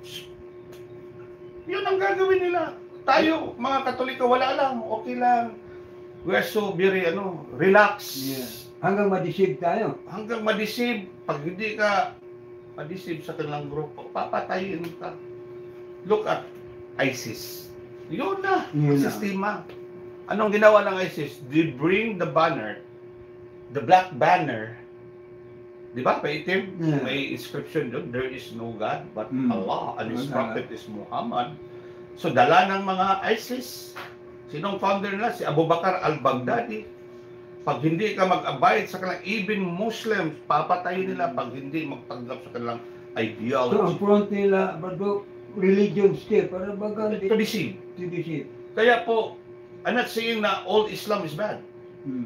[SPEAKER 1] yun ang gagawin nila. Tayo, mga Katoliko, wala lang, okay lang. We are so very, ano, relaxed.
[SPEAKER 2] Yeah. Hanggang ma-deceive tayo.
[SPEAKER 1] Hanggang ma-deceive. Pag hindi ka ma-deceive sa kanilang grupo, papatayin ka. Look at ISIS. Yun na,
[SPEAKER 2] Yun na.
[SPEAKER 1] sistema. Anong ginawa ng ISIS? They bring the banner, the black banner. Di ba? May itim,
[SPEAKER 2] Yeah.
[SPEAKER 1] may inscription doon, there is no God but
[SPEAKER 2] Mm.
[SPEAKER 1] Allah and His
[SPEAKER 2] Allah.
[SPEAKER 1] prophet is Muhammad. So dala ng mga ISIS. Sinong founder nila? Si Abu Bakr al-Baghdadi. Pag hindi ka mag-abide sa kanilang, even Muslims, papatayin nila pag hindi magtanggap sa kanilang
[SPEAKER 2] So, ang
[SPEAKER 1] ideology.
[SPEAKER 2] front nila, bago, religion still, para baga,
[SPEAKER 1] To deceive.
[SPEAKER 2] to deceive.
[SPEAKER 1] Kaya po, I'm not saying na all Islam is bad.
[SPEAKER 2] Hmm.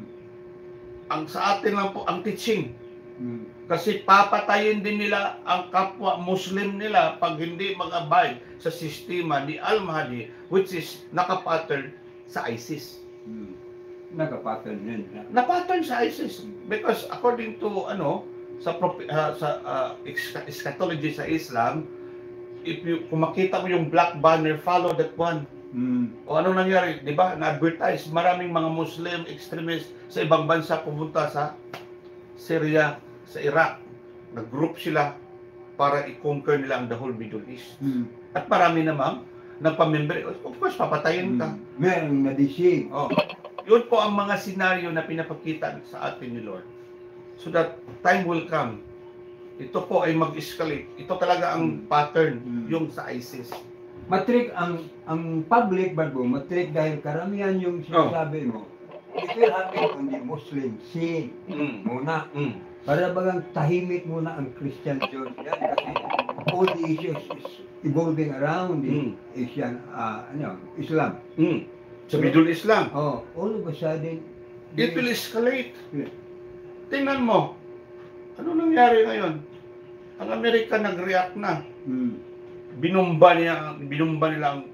[SPEAKER 1] Ang sa atin lang po, ang teaching.
[SPEAKER 2] Hmm.
[SPEAKER 1] Kasi papatayin din nila ang kapwa Muslim nila pag hindi mag-abide sa sistema ni Al-Mahdi, which is nakapattern sa ISIS.
[SPEAKER 2] Hmm. Nakapattern din.
[SPEAKER 1] Na-pattern sa ISIS. Because according to, ano, sa, propi- ah, sa ah, ex- eschatology sa Islam, if you, kung makita mo yung black banner, follow that one.
[SPEAKER 2] Hmm.
[SPEAKER 1] O ano nangyari, di ba? Na-advertise, maraming mga Muslim extremists sa ibang bansa pumunta sa Syria, sa Iraq. Nag-group sila para i-conquer nila ang the whole Middle East.
[SPEAKER 2] Hmm.
[SPEAKER 1] At marami namang nagpamember. Of course, papatayin ka.
[SPEAKER 2] Hmm. Merong na-deceive.
[SPEAKER 1] Oh. Yun po ang mga senaryo na pinapakita sa atin ni Lord. So that time will come. Ito po ay mag-escalate. Ito talaga ang pattern,
[SPEAKER 2] Hmm.
[SPEAKER 1] yung sa ISIS.
[SPEAKER 2] Matrik ang ang public bago, matrik dahil karamihan yung sinasabi mo. It will happen on the Muslim scene
[SPEAKER 1] Mm.
[SPEAKER 2] muna.
[SPEAKER 1] Mm.
[SPEAKER 2] Para bagang tahimik muna ang Christian Church yan kasi all the issues is evolving around the
[SPEAKER 1] Mm.
[SPEAKER 2] Asian, uh, ano, Islam.
[SPEAKER 1] Mm. Sa Middle Islam.
[SPEAKER 2] Oh, all of a sudden,
[SPEAKER 1] It will escalate.
[SPEAKER 2] Yeah.
[SPEAKER 1] Tingnan mo. Ano nangyari ngayon? Ang Amerika nag-react na.
[SPEAKER 2] Hmm.
[SPEAKER 1] Binumba niya, binumba nila ang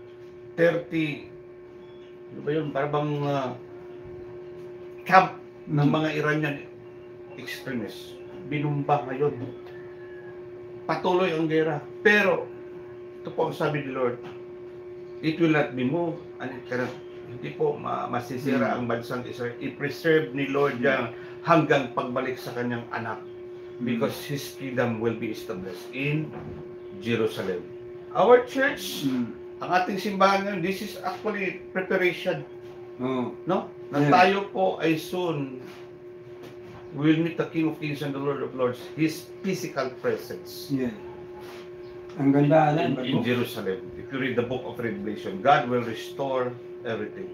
[SPEAKER 1] thirty, ano ba yun? Parang bang uh, camp ng
[SPEAKER 2] Hmm.
[SPEAKER 1] mga Iranian extremists. Binumba ngayon. Patuloy ang gera. Pero, ito po ang sabi ni Lord, it will not be moved and it cannot, hindi po ma masisira
[SPEAKER 2] Hmm.
[SPEAKER 1] ang bansang Israel. I-preserve ni Lord yan hanggang pagbalik sa kanyang anak because His kingdom will be established in Jerusalem. Our church,
[SPEAKER 2] Hmm.
[SPEAKER 1] ang ating simbahan ngayon, this is actually preparation,
[SPEAKER 2] Oh.
[SPEAKER 1] no? Na
[SPEAKER 2] Yeah.
[SPEAKER 1] tayo po ay soon will meet the King of Kings and the Lord of Lords, His physical presence
[SPEAKER 2] Yeah. Ang ganda na.
[SPEAKER 1] in, in Jerusalem. If you read the book of Revelation, God will restore everything.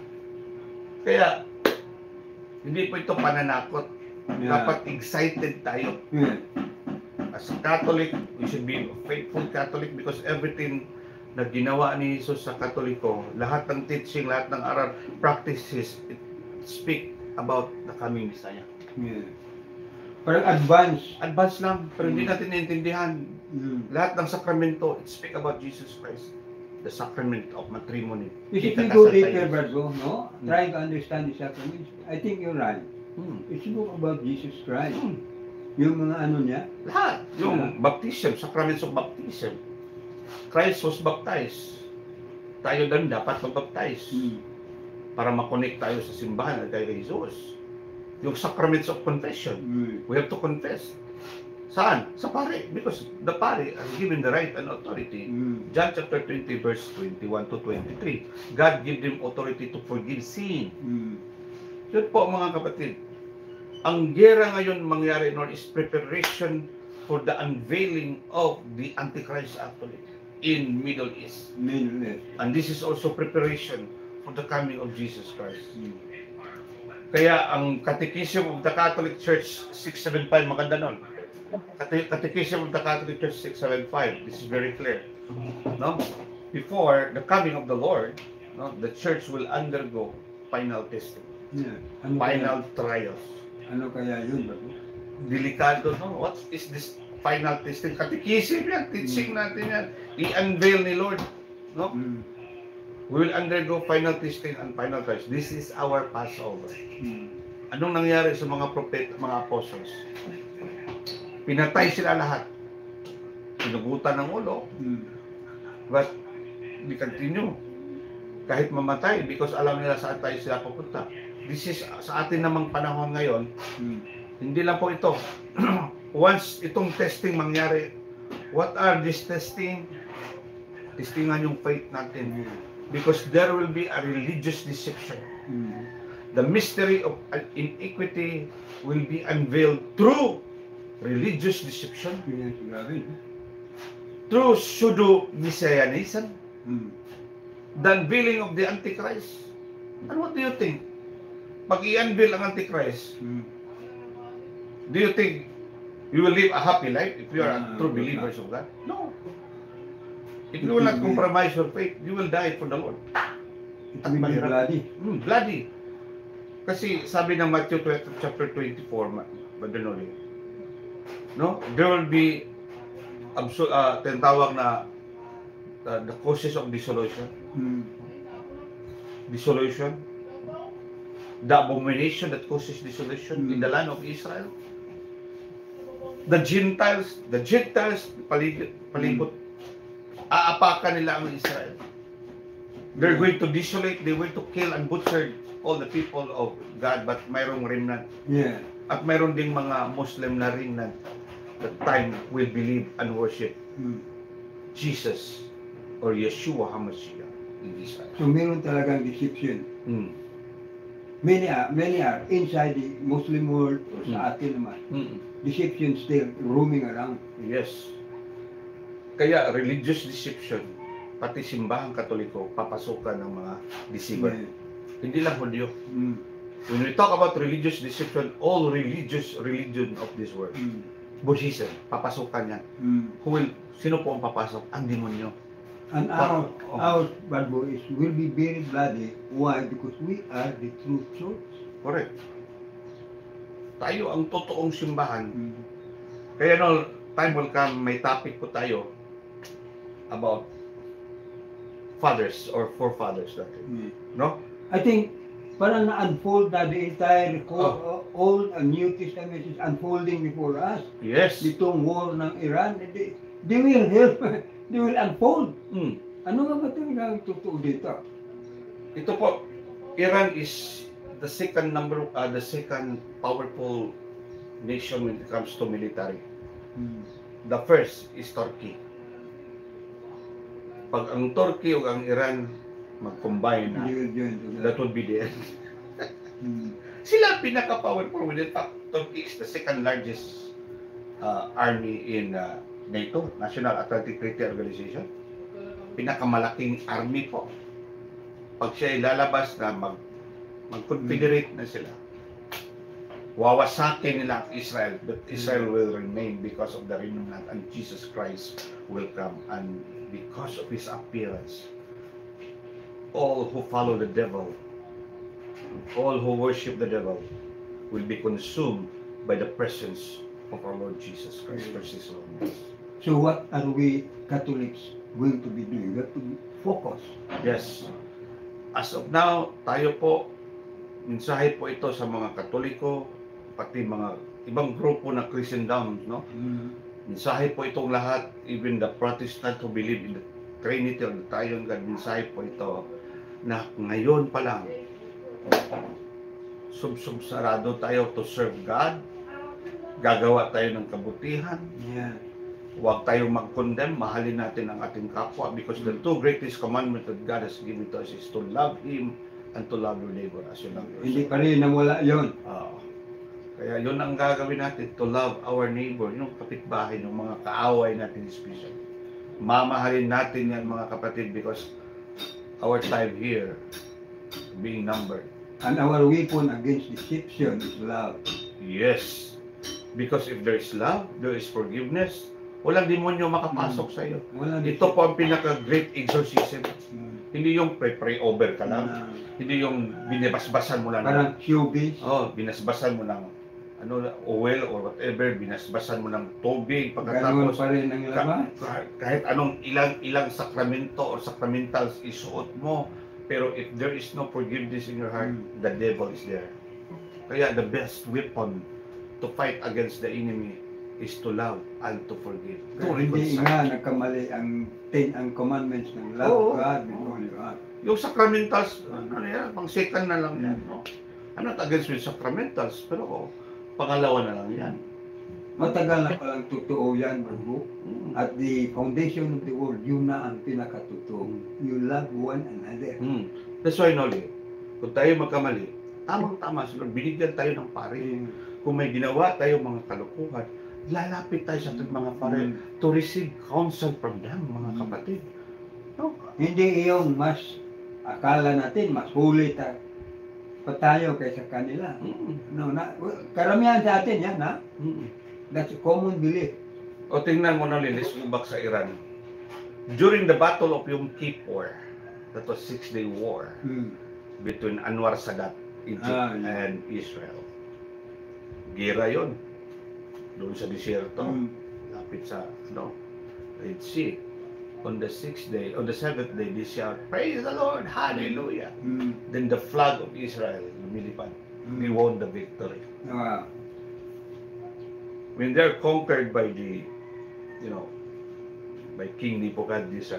[SPEAKER 1] Kaya, hindi po ito pananakot.
[SPEAKER 2] Yeah.
[SPEAKER 1] Dapat excited tayo.
[SPEAKER 2] Yeah.
[SPEAKER 1] As a Catholic, we should be a faithful Catholic because everything na ginawa ni Jesus sa Katoliko, lahat ng teaching, lahat ng aral, practices, it speak about the coming Messiah.
[SPEAKER 2] Yeah. Parang advance.
[SPEAKER 1] Advance lang, pero hindi natin naiintindihan.
[SPEAKER 2] Hmm.
[SPEAKER 1] Lahat ng sakramento, it speak about Jesus Christ. The sacrament of matrimony.
[SPEAKER 2] If you
[SPEAKER 1] Kita
[SPEAKER 2] go
[SPEAKER 1] kasal
[SPEAKER 2] later,
[SPEAKER 1] tayo.
[SPEAKER 2] Virgo, no? Trying to understand the sacraments, I think you're right.
[SPEAKER 1] Hmm.
[SPEAKER 2] It's a book about Jesus Christ.
[SPEAKER 1] Hmm.
[SPEAKER 2] Yung mga ano niya,
[SPEAKER 1] Lahat. Yung baptism, sacraments of baptism. Christ was baptized. Tayo din dapat mag-baptize.
[SPEAKER 2] hmm.
[SPEAKER 1] Para makonect tayo sa simbahan at kay Jesus. Yung sacraments of confession.
[SPEAKER 2] Hmm.
[SPEAKER 1] We have to confess. Saan? Sa pare. Because the pare are given the right and authority.
[SPEAKER 2] Hmm.
[SPEAKER 1] John chapter twenty verse twenty-one to twenty-three. God give them authority to forgive sin.
[SPEAKER 2] Hmm.
[SPEAKER 1] Yun po mga kapatid. Ang gera ngayon mangyari Lord is preparation for the unveiling of the Antichrist actually in Middle East.
[SPEAKER 2] Middle East.
[SPEAKER 1] And this is also preparation for the coming of Jesus Christ.
[SPEAKER 2] Hmm.
[SPEAKER 1] Kaya ang Catechism of the Catholic Church six seventy-five, maganda nun. Cate- Catechism of the Catholic Church six seventy-five, this is very clear. No? Before the coming of the Lord, no, the church will undergo final testing,
[SPEAKER 2] Yeah. Ano
[SPEAKER 1] final
[SPEAKER 2] kaya,
[SPEAKER 1] trials.
[SPEAKER 2] ano kaya yun, Virgo?
[SPEAKER 1] Delikado, no? What is this final testing? Catechism yan, teaching natin yan. I-unveil ni Lord, no?
[SPEAKER 2] Hmm.
[SPEAKER 1] We will undergo final testing and final trials. This is our Passover.
[SPEAKER 2] Hmm.
[SPEAKER 1] Anong nangyari sa mga propet, mga apostles? Pinatay sila lahat. Pinugutan ng ulo,
[SPEAKER 2] Hmm.
[SPEAKER 1] but we continue. Kahit mamatay, because alam nila saan tayo sila pupunta. this is sa atin namang panahon ngayon,
[SPEAKER 2] Mm.
[SPEAKER 1] hindi lang po ito. Once itong testing mangyari, what are this testing? Testingan yung faith natin. Because there will be a religious deception.
[SPEAKER 2] Mm.
[SPEAKER 1] The mystery of iniquity will be unveiled through religious deception,
[SPEAKER 2] Yes, grabe.
[SPEAKER 1] through pseudo-messianism,
[SPEAKER 2] Mm.
[SPEAKER 1] the unveiling of the Antichrist. And what do you think? Pag i-unveil ang Antichrist,
[SPEAKER 2] Mm.
[SPEAKER 1] do you think you will live a happy life if you are
[SPEAKER 2] Ah,
[SPEAKER 1] true
[SPEAKER 2] will
[SPEAKER 1] believers of God? No. If
[SPEAKER 2] It
[SPEAKER 1] you will
[SPEAKER 2] will
[SPEAKER 1] not
[SPEAKER 2] be-
[SPEAKER 1] compromise your faith, you will die for the Lord.
[SPEAKER 2] It will be bloody.
[SPEAKER 1] Hmm, bloody. Kasi sabi ng Matthew chapter twenty-four, Ma- Brother Noli, no? There will be abso- uh, tinatawag na uh, the causes of dissolution.
[SPEAKER 2] Mm.
[SPEAKER 1] Dissolution. The abomination that causes dissolution in the land of Israel. The Gentiles, the Gentiles paligid, palibot. Aapakan nila ang Israel. They're going to desolate, they're going to kill and butcher all the people of God, but mayroong remnant.
[SPEAKER 2] Yeah.
[SPEAKER 1] At mayroon ding mga Muslim na remnant that time will believe and worship
[SPEAKER 2] Mm.
[SPEAKER 1] Jesus or Yeshua HaMashiach in Israel.
[SPEAKER 2] So meron talagang deception.
[SPEAKER 1] Mm.
[SPEAKER 2] Many are, many are inside the Muslim world o
[SPEAKER 1] Mm.
[SPEAKER 2] sa atin naman.
[SPEAKER 1] Mm.
[SPEAKER 2] Deception still roaming around.
[SPEAKER 1] Yes. Kaya religious deception, pati simbahang Katoliko, papasukan ng mga deceiver.
[SPEAKER 2] Yeah.
[SPEAKER 1] Hindi lang Hudyo.
[SPEAKER 2] Mm.
[SPEAKER 1] When we talk about religious deception, all religious religion of this world,
[SPEAKER 2] Mm.
[SPEAKER 1] Buddhism, papasukan yan.
[SPEAKER 2] Mm.
[SPEAKER 1] Who will, sino po ang papasok? Ang demonyo.
[SPEAKER 2] And our,
[SPEAKER 1] Oh.
[SPEAKER 2] our bad boys will be very bloody. Why? Because we are the true church.
[SPEAKER 1] Correct. Tayo ang totoong simbahan.
[SPEAKER 2] Mm.
[SPEAKER 1] Kaya no, time will come, may topic po tayo about fathers or forefathers natin.
[SPEAKER 2] Mm.
[SPEAKER 1] No?
[SPEAKER 2] I think parang na-unfold na the entire
[SPEAKER 1] Oh.
[SPEAKER 2] co- Old and New Testament is unfolding before us.
[SPEAKER 1] Yes.
[SPEAKER 2] Itong war ng Iran, they, they will help, they will unfold.
[SPEAKER 1] Mm.
[SPEAKER 2] Ano nga ba talaga ang totoo dito?
[SPEAKER 1] Ito po, Iran is the second number, uh, the second powerful nation when it comes to military.
[SPEAKER 2] Hmm.
[SPEAKER 1] The first is Turkey. Pag ang Turkey o ang Iran mag-combine na,
[SPEAKER 2] They will join
[SPEAKER 1] that
[SPEAKER 2] together.
[SPEAKER 1] would be the end.
[SPEAKER 2] Hmm.
[SPEAKER 1] Sila pinaka-powerful with it. Turkey is the second largest uh, army in uh, NATO, National Atlantic Treaty Organization. Pinakamalaking army po. Pag siya ilalabas na mag mag-confederate na sila, wawasakin nila ang Israel, but Israel will remain because of the remnant and Jesus Christ will come, and because of his appearance, all who follow the devil, all who worship the devil will be consumed by the presence of our Lord Jesus Christ. Verses one.
[SPEAKER 2] So what are we Catholics going to be doing? We have to focus.
[SPEAKER 1] Yes. As of now, tayo po, mensahe po ito sa mga Katoliko, pati mga ibang grupo na Christendom, no?
[SPEAKER 2] Hmm.
[SPEAKER 1] Mensahe po itong lahat, even the Protestant who believe in the Trinity of the Triune God, mensahe po ito na ngayon pa lang, sub-sub sarado tayo to serve God, gagawa tayo ng kabutihan,
[SPEAKER 2] Yeah.
[SPEAKER 1] huwag tayong mag-condemn, mahalin natin ang ating kapwa, because the two greatest commandments that God has given to us is to love Him and to love your neighbor as you love
[SPEAKER 2] Hindi
[SPEAKER 1] yourself.
[SPEAKER 2] pa rin nawala yun.
[SPEAKER 1] Ah, kaya yun ang gagawin natin, to love our neighbor, yung kapitbahay, yung mga kaaway natin especially. Mamahalin natin yan mga kapatid, because our time here being numbered.
[SPEAKER 2] And our weapon against deception is love.
[SPEAKER 1] Yes. Because if there is love, there is forgiveness. Walang demonyo makapasok sa iyo.
[SPEAKER 2] Wala
[SPEAKER 1] Ito po ang pinaka-great exorcism.
[SPEAKER 2] Hmm.
[SPEAKER 1] Hindi yung pre-pray over ka lang.
[SPEAKER 2] Na-
[SPEAKER 1] Hindi yung binabasbasan mo lang.
[SPEAKER 2] Parang showbiz.
[SPEAKER 1] Oh, binasbasan mo ng ano, oil or whatever, binasbasan mo ng tubig.
[SPEAKER 2] Ganun
[SPEAKER 1] Pagkatapos,
[SPEAKER 2] pa rin ang laban.
[SPEAKER 1] Ka- kahit anong ilang ilang sakramento or sacramentals isuot mo, pero if there is no forgiveness in your heart,
[SPEAKER 2] Hmm.
[SPEAKER 1] the devil is there. Kaya the best weapon to fight against the enemy is to love and to forgive. To
[SPEAKER 2] Kaya hindi
[SPEAKER 1] reconcile.
[SPEAKER 2] nga nagkamali ang ten ang commandments ng love
[SPEAKER 1] Oo.
[SPEAKER 2] God with all your heart.
[SPEAKER 1] Yung sacramentals, ano na yan, pang second na lang yan. No? I'm not against with sacramentals, pero pangalawa na lang yan.
[SPEAKER 2] Matagal na palang totoo yan, Barbo.
[SPEAKER 1] Mm.
[SPEAKER 2] At the foundation of the world, yun na ang pinakatotoo. You love one another.
[SPEAKER 1] Mm. That's why, Noli, kung tayo magkamali, tamang-tama sila, binigyan tayo ng pare.
[SPEAKER 2] Mm.
[SPEAKER 1] Kung may ginawa tayo mga kalukuhan, lalapit tayo sa ating mga pare
[SPEAKER 2] Mm.
[SPEAKER 1] to receive counsel from them, mga
[SPEAKER 2] Mm.
[SPEAKER 1] kapatid. No?
[SPEAKER 2] Hindi yung mas akala natin, mas huli ta pa tayo kaysa kanila.
[SPEAKER 1] Mm.
[SPEAKER 2] No, na, karamihan sa atin yan, ha?
[SPEAKER 1] Mm.
[SPEAKER 2] That's a common belief.
[SPEAKER 1] O tingnan mo na, let's go back sa Iran. During the Battle of Yom Kippur, that was six-day war
[SPEAKER 2] Mm.
[SPEAKER 1] between Anwar Sadat, Egypt,
[SPEAKER 2] Ah, yeah.
[SPEAKER 1] and Israel. Gira yon doon sa desierto,
[SPEAKER 2] Mm.
[SPEAKER 1] lapit sa no, Red Sea. On the sixth day, on the seventh day, they shout, "Praise the Lord, Hallelujah!"
[SPEAKER 2] Mm.
[SPEAKER 1] Then the flag of Israel lumilipad. They
[SPEAKER 2] Mm.
[SPEAKER 1] won the victory.
[SPEAKER 2] Ah,
[SPEAKER 1] When they're conquered by the, you know, by King Nebuchadnezzar,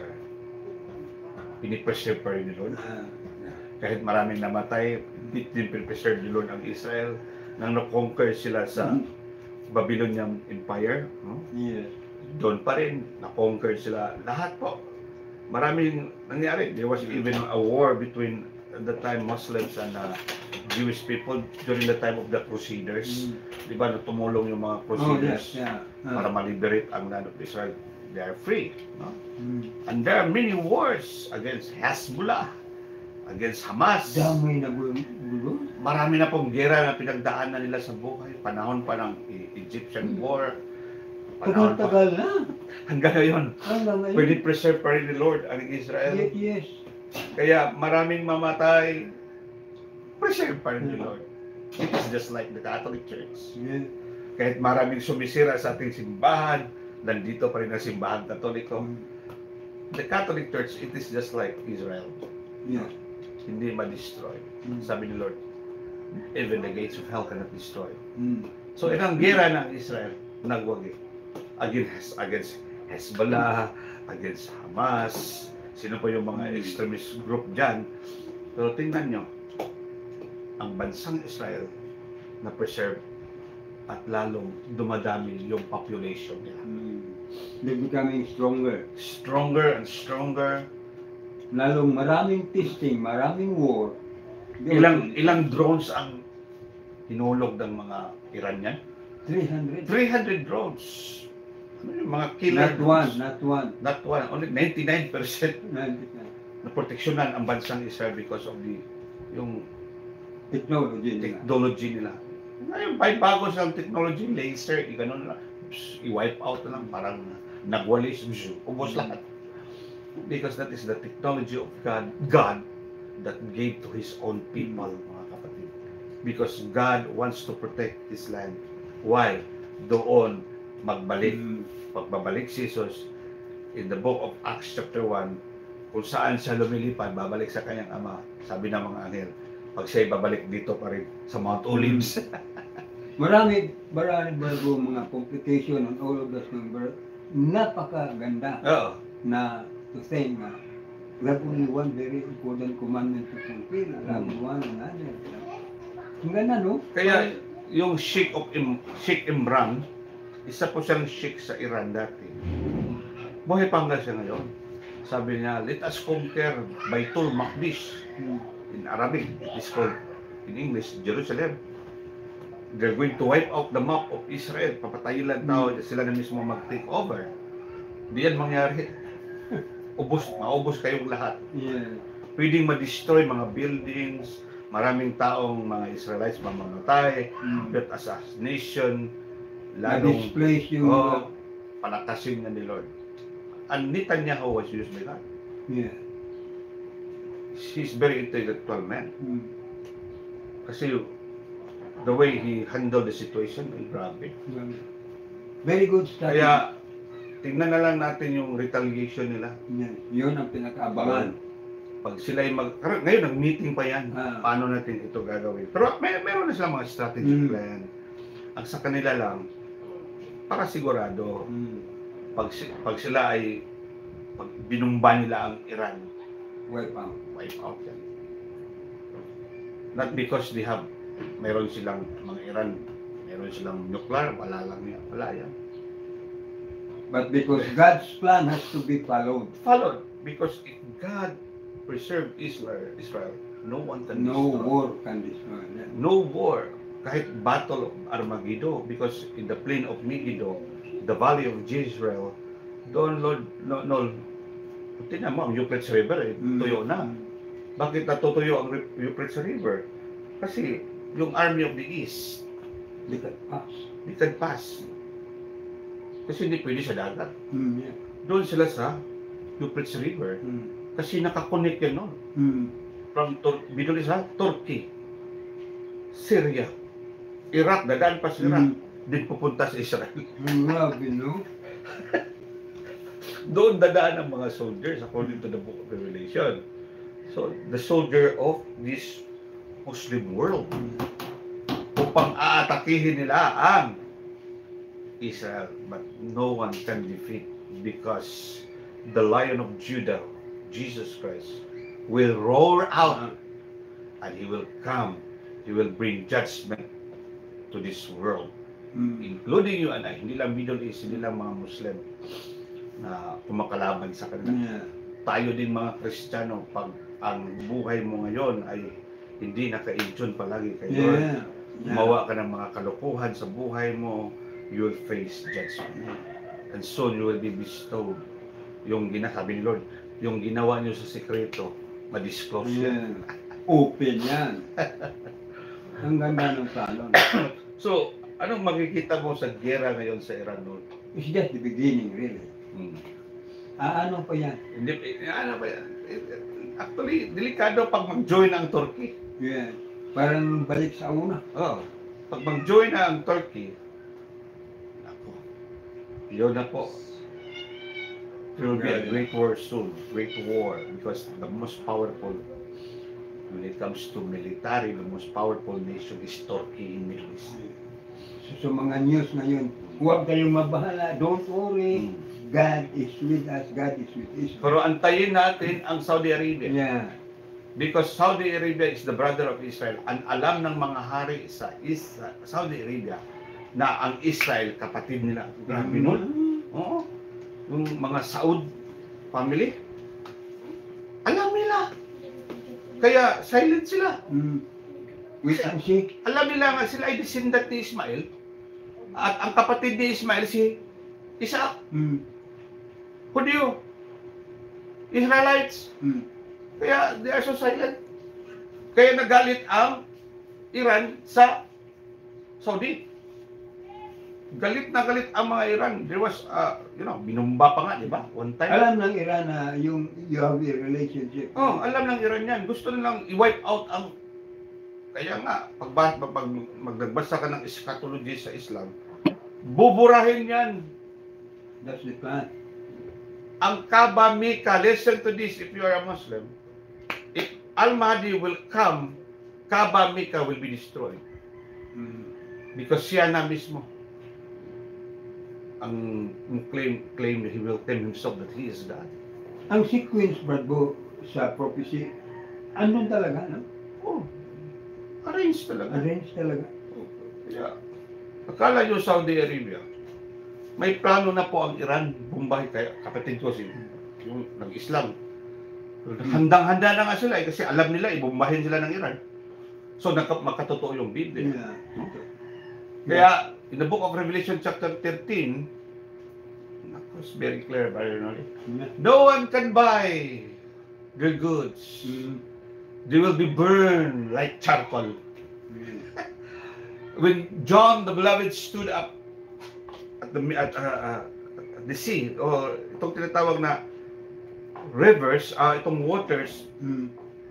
[SPEAKER 1] pinipreserve pa rin ni Lord.
[SPEAKER 2] ah,
[SPEAKER 1] Kahit maraming namatay, hindi din pinipreserve ni Lord ang Israel. Nang na-conquer sila sa Babylonian Empire, no?
[SPEAKER 2] yes.
[SPEAKER 1] Doon pa rin, na-conquer sila. Lahat po. Maraming nangyari. There was even a war between at the time Muslims and uh, Jewish people during the time of the Crusaders.
[SPEAKER 2] Mm.
[SPEAKER 1] Di ba, na tumulong yung mga
[SPEAKER 2] Oh,
[SPEAKER 1] Crusaders
[SPEAKER 2] yes, yeah.
[SPEAKER 1] para
[SPEAKER 2] Ah.
[SPEAKER 1] ma-liberate ang land of Israel. They are free. No?
[SPEAKER 2] Mm.
[SPEAKER 1] And there are many wars against Hezbollah, against Hamas.
[SPEAKER 2] Damay na gulo.
[SPEAKER 1] Marami na pong gera na pinagdaanan nila sa buhay. Panahon pa ng E- Egyptian War. Panahon pa.
[SPEAKER 2] Tagal-tagal na.
[SPEAKER 1] Hanggang ngayon,
[SPEAKER 2] Hanggang ngayon.
[SPEAKER 1] pwede preserve pa rin ni Lord ang Israel.
[SPEAKER 2] Yes, yes.
[SPEAKER 1] Kaya maraming mamatay, preserve pa rin ni Lord. It is just like the Catholic Church.
[SPEAKER 2] Yes.
[SPEAKER 1] Kahit maraming sumisira sa ating simbahan, nandito pa rin ang simbahan Katoliko.
[SPEAKER 2] Mm.
[SPEAKER 1] The Catholic Church, it is just like Israel.
[SPEAKER 2] Yes.
[SPEAKER 1] Hindi ma-destroy.
[SPEAKER 2] Mm.
[SPEAKER 1] Sabi ni Lord, even the gates of hell cannot destroy.
[SPEAKER 2] Mm.
[SPEAKER 1] So, ilang gera ng Israel, nagwagi. Against, against Hezbollah, against Hamas, sino pa yung mga
[SPEAKER 2] Mm.
[SPEAKER 1] extremist group dyan. Pero tingnan nyo, ang bansang Israel na preserve at lalong dumadami yung population nila.
[SPEAKER 2] Mm. They're becoming stronger.
[SPEAKER 1] Stronger and stronger.
[SPEAKER 2] Lalong maraming testing, maraming war.
[SPEAKER 1] Ilang ilang drones ang hinulog ng mga Iranian?
[SPEAKER 2] three hundred.
[SPEAKER 1] three hundred drones. Ano yung mga killer
[SPEAKER 2] Not one,
[SPEAKER 1] drones?
[SPEAKER 2] not one.
[SPEAKER 1] Not one. Only ninety-nine percent
[SPEAKER 2] Not-
[SPEAKER 1] na proteksyonan ang bansang Israel because of the yung
[SPEAKER 2] Technology nila.
[SPEAKER 1] technology nila. Ngayon, may bago silang technology, laser, i-ganon lang. Psst, i-wipe out na lang, parang nagwalis, psst, ubos lahat. Because that is the technology of God, God that gave to His own people, mga kapatid. Because God wants to protect His land. Why? Doon magbalik,
[SPEAKER 2] Mm.
[SPEAKER 1] pagbabalik si Jesus in the book of Acts chapter one, kung saan siya lumilipad, babalik sa kanyang ama, sabi ng mga anghel, pag siya'y babalik dito pa rin sa Mount Olives.
[SPEAKER 2] Marami, marami bago mga complication on all of this number. Napakaganda
[SPEAKER 1] Oo.
[SPEAKER 2] na to think na we have only one very important commandment to fulfill. Love one another. Ang ganda, no?
[SPEAKER 1] Kaya yung Sheikh of Im, Sheikh Imran, isa po siyang Sheikh sa Iran dati. Buhay pa hanggang siya ngayon. Sabi niya, let us conquer Baitul Maqdis.
[SPEAKER 2] Mm.
[SPEAKER 1] In Arabic, it is called, in English, Jerusalem. They're going to wipe out the map of Israel. Papatayin lang tao, sila na mismo mag-take over. Hindi yan mangyari. Ubus, maubos kayong lahat.
[SPEAKER 2] Yeah.
[SPEAKER 1] Pwedeng ma-destroy mga buildings, maraming taong mga Israelites mamamatay,
[SPEAKER 2] Mm.
[SPEAKER 1] but as a nation, lalong
[SPEAKER 2] Na-displace yung...
[SPEAKER 1] oh, palakasin na ni Lord. And Netanyahu was used by God.
[SPEAKER 2] yeah.
[SPEAKER 1] He's very intellectual man.
[SPEAKER 2] Mm.
[SPEAKER 1] Kasi the way he handled the situation, ay grabe.
[SPEAKER 2] Very good study.
[SPEAKER 1] Kaya, tingnan na lang natin yung retaliation nila.
[SPEAKER 2] Yeah. Yun ang pinakaabangan.
[SPEAKER 1] Pag sila ay mag... Kar- Ngayon, nag-meeting pa yan.
[SPEAKER 2] Ah.
[SPEAKER 1] Paano natin ito gagawin? Pero may, meron na silang mga strategic
[SPEAKER 2] Mm.
[SPEAKER 1] plan. Ang sa kanila lang, para sigurado,
[SPEAKER 2] Mm.
[SPEAKER 1] pag, si- pag sila ay pag binumba nila ang Iran,
[SPEAKER 2] Wipe out.
[SPEAKER 1] wipe out yan. Not because they have Meron silang mga Iran, meron silang nuclear, wala lang yan, wala yan.
[SPEAKER 2] But because God's plan has to be followed.
[SPEAKER 1] Followed, because if God preserved Israel, Israel, no one can
[SPEAKER 2] No
[SPEAKER 1] destroy.
[SPEAKER 2] war can destroy them.
[SPEAKER 1] No war, kahit Battle of Armageddon, because in the plain of Megiddo, the valley of Jezreel, doon Lord, no, no, tingnan mo, ang Euphrates River, eh,
[SPEAKER 2] Mm.
[SPEAKER 1] tuyo na. Bakit natutuyo ang Ri- Euphrates River? Kasi yung army of the east,
[SPEAKER 2] They can pass.
[SPEAKER 1] they can pass. Kasi hindi pwede sa dagat.
[SPEAKER 2] Mm, yeah.
[SPEAKER 1] Doon sila sa Euphrates River.
[SPEAKER 2] Mm.
[SPEAKER 1] Kasi nakakonect yan noon.
[SPEAKER 2] Mm.
[SPEAKER 1] From Tur Middle East, ha? Turkey, Syria, Iraq, dadaan pa sa Iraq,
[SPEAKER 2] Mm.
[SPEAKER 1] din pupunta sa Israel.
[SPEAKER 2] Mm, grabe, no?
[SPEAKER 1] Doon dadaan ang mga soldiers according to the book of Revelation. So, the soldier of this Muslim world upang aatakihin nila ang Israel. But no one can defeat because the Lion of Judah, Jesus Christ, will roar out and he will come. He will bring judgment to this world,
[SPEAKER 2] Mm.
[SPEAKER 1] including you and I. Hindi lang Middle East, hindi lang mga Muslim na kumakalaban sa kanila.
[SPEAKER 2] Yeah.
[SPEAKER 1] Tayo din mga Kristiyano, pag ang buhay mo ngayon ay hindi naka-intune palagi kay Lord,
[SPEAKER 2] Yeah.
[SPEAKER 1] gumawa ka ng mga kalokohan sa buhay mo, you will face judgment. And soon you will be bestowed. Yung ginasabi ni Lord, yung ginawa niyo sa sikreto, ma-disclose
[SPEAKER 2] Yeah.
[SPEAKER 1] yun.
[SPEAKER 2] Open yan. Ang ganda ng salon.
[SPEAKER 1] So, anong makikita mo sa gera ngayon sa Iran, Lord?
[SPEAKER 2] It's just the beginning, really.
[SPEAKER 1] Hmm.
[SPEAKER 2] Ah, ano pa yan?
[SPEAKER 1] Hindi, eh, ano ba yan? Actually, delikado pag mag-join ang Turkey.
[SPEAKER 2] Yeah. Parang balik sa una.
[SPEAKER 1] Oh, pag mag-join na ang Turkey, ako, yun na po. There will be a great war soon. Great war. Because the most powerful, when it comes to military, the most powerful nation is Turkey in Middle East.
[SPEAKER 2] So, sa mga news ngayon, huwag kayong mabahala. Don't worry.
[SPEAKER 1] Hmm.
[SPEAKER 2] God is with us. God is with Israel.
[SPEAKER 1] Pero antayin natin ang Saudi Arabia.
[SPEAKER 2] Yeah.
[SPEAKER 1] Because Saudi Arabia is the brother of Israel. Ang alam ng mga hari sa Isra- Saudi Arabia na ang Israel kapatid nila. Grabe nun. Oo. Yung mga Saud family, alam nila. Kaya silent sila.
[SPEAKER 2] Mm. Wait and see.
[SPEAKER 1] Alam nila nga sila ay descendant ni Ismail. At ang kapatid ni Ismail si Isaac.
[SPEAKER 2] Mm.
[SPEAKER 1] Hudyo. Israelites.
[SPEAKER 2] Mm.
[SPEAKER 1] Kaya they are so silent. Kaya nagalit ang Iran sa Saudi. Galit na galit ang mga Iran. There was, uh, you know, binumba pa nga, di ba? One time.
[SPEAKER 2] Alam ng Iran na yung you have a relationship.
[SPEAKER 1] Oh, alam ng Iran yan. Gusto nilang i-wipe out ang... Kaya nga, pag, pag, pag magnagbasa ka ng eschatology sa Islam, buburahin yan.
[SPEAKER 2] That's the plan.
[SPEAKER 1] Ang Kaaba Mika, listen to this if you are a Muslim. If Al-Mahdi will come, Kaaba Mika will be destroyed.
[SPEAKER 2] Mm.
[SPEAKER 1] Because siya na mismo ang claim, claim that he will claim himself that he is God.
[SPEAKER 2] Ang sequence, Brad Bo, sa prophecy, andun talaga, no?
[SPEAKER 1] Oh, arrange talaga.
[SPEAKER 2] Arrange talaga.
[SPEAKER 1] Oh, kaya, akala nyo Saudi Arabia, may plano na po ang Iran, Bombay, kaya kapatid ko si yung nag-Islam. Handang-handa na nga sila eh, kasi alam nila, ibombahin sila ng Iran. So, naka, makatotoo yung Biblia.
[SPEAKER 2] Yeah.
[SPEAKER 1] Kaya, in the book of Revelation chapter thirteen, it's very clear, Brother Noli.
[SPEAKER 2] Yeah.
[SPEAKER 1] No one can buy their goods.
[SPEAKER 2] Mm.
[SPEAKER 1] They will be burned like charcoal.
[SPEAKER 2] Yeah.
[SPEAKER 1] When John the Beloved stood up at the at, uh, uh, at the sea, o itong tinatawag na rivers, uh, itong waters
[SPEAKER 2] Mm.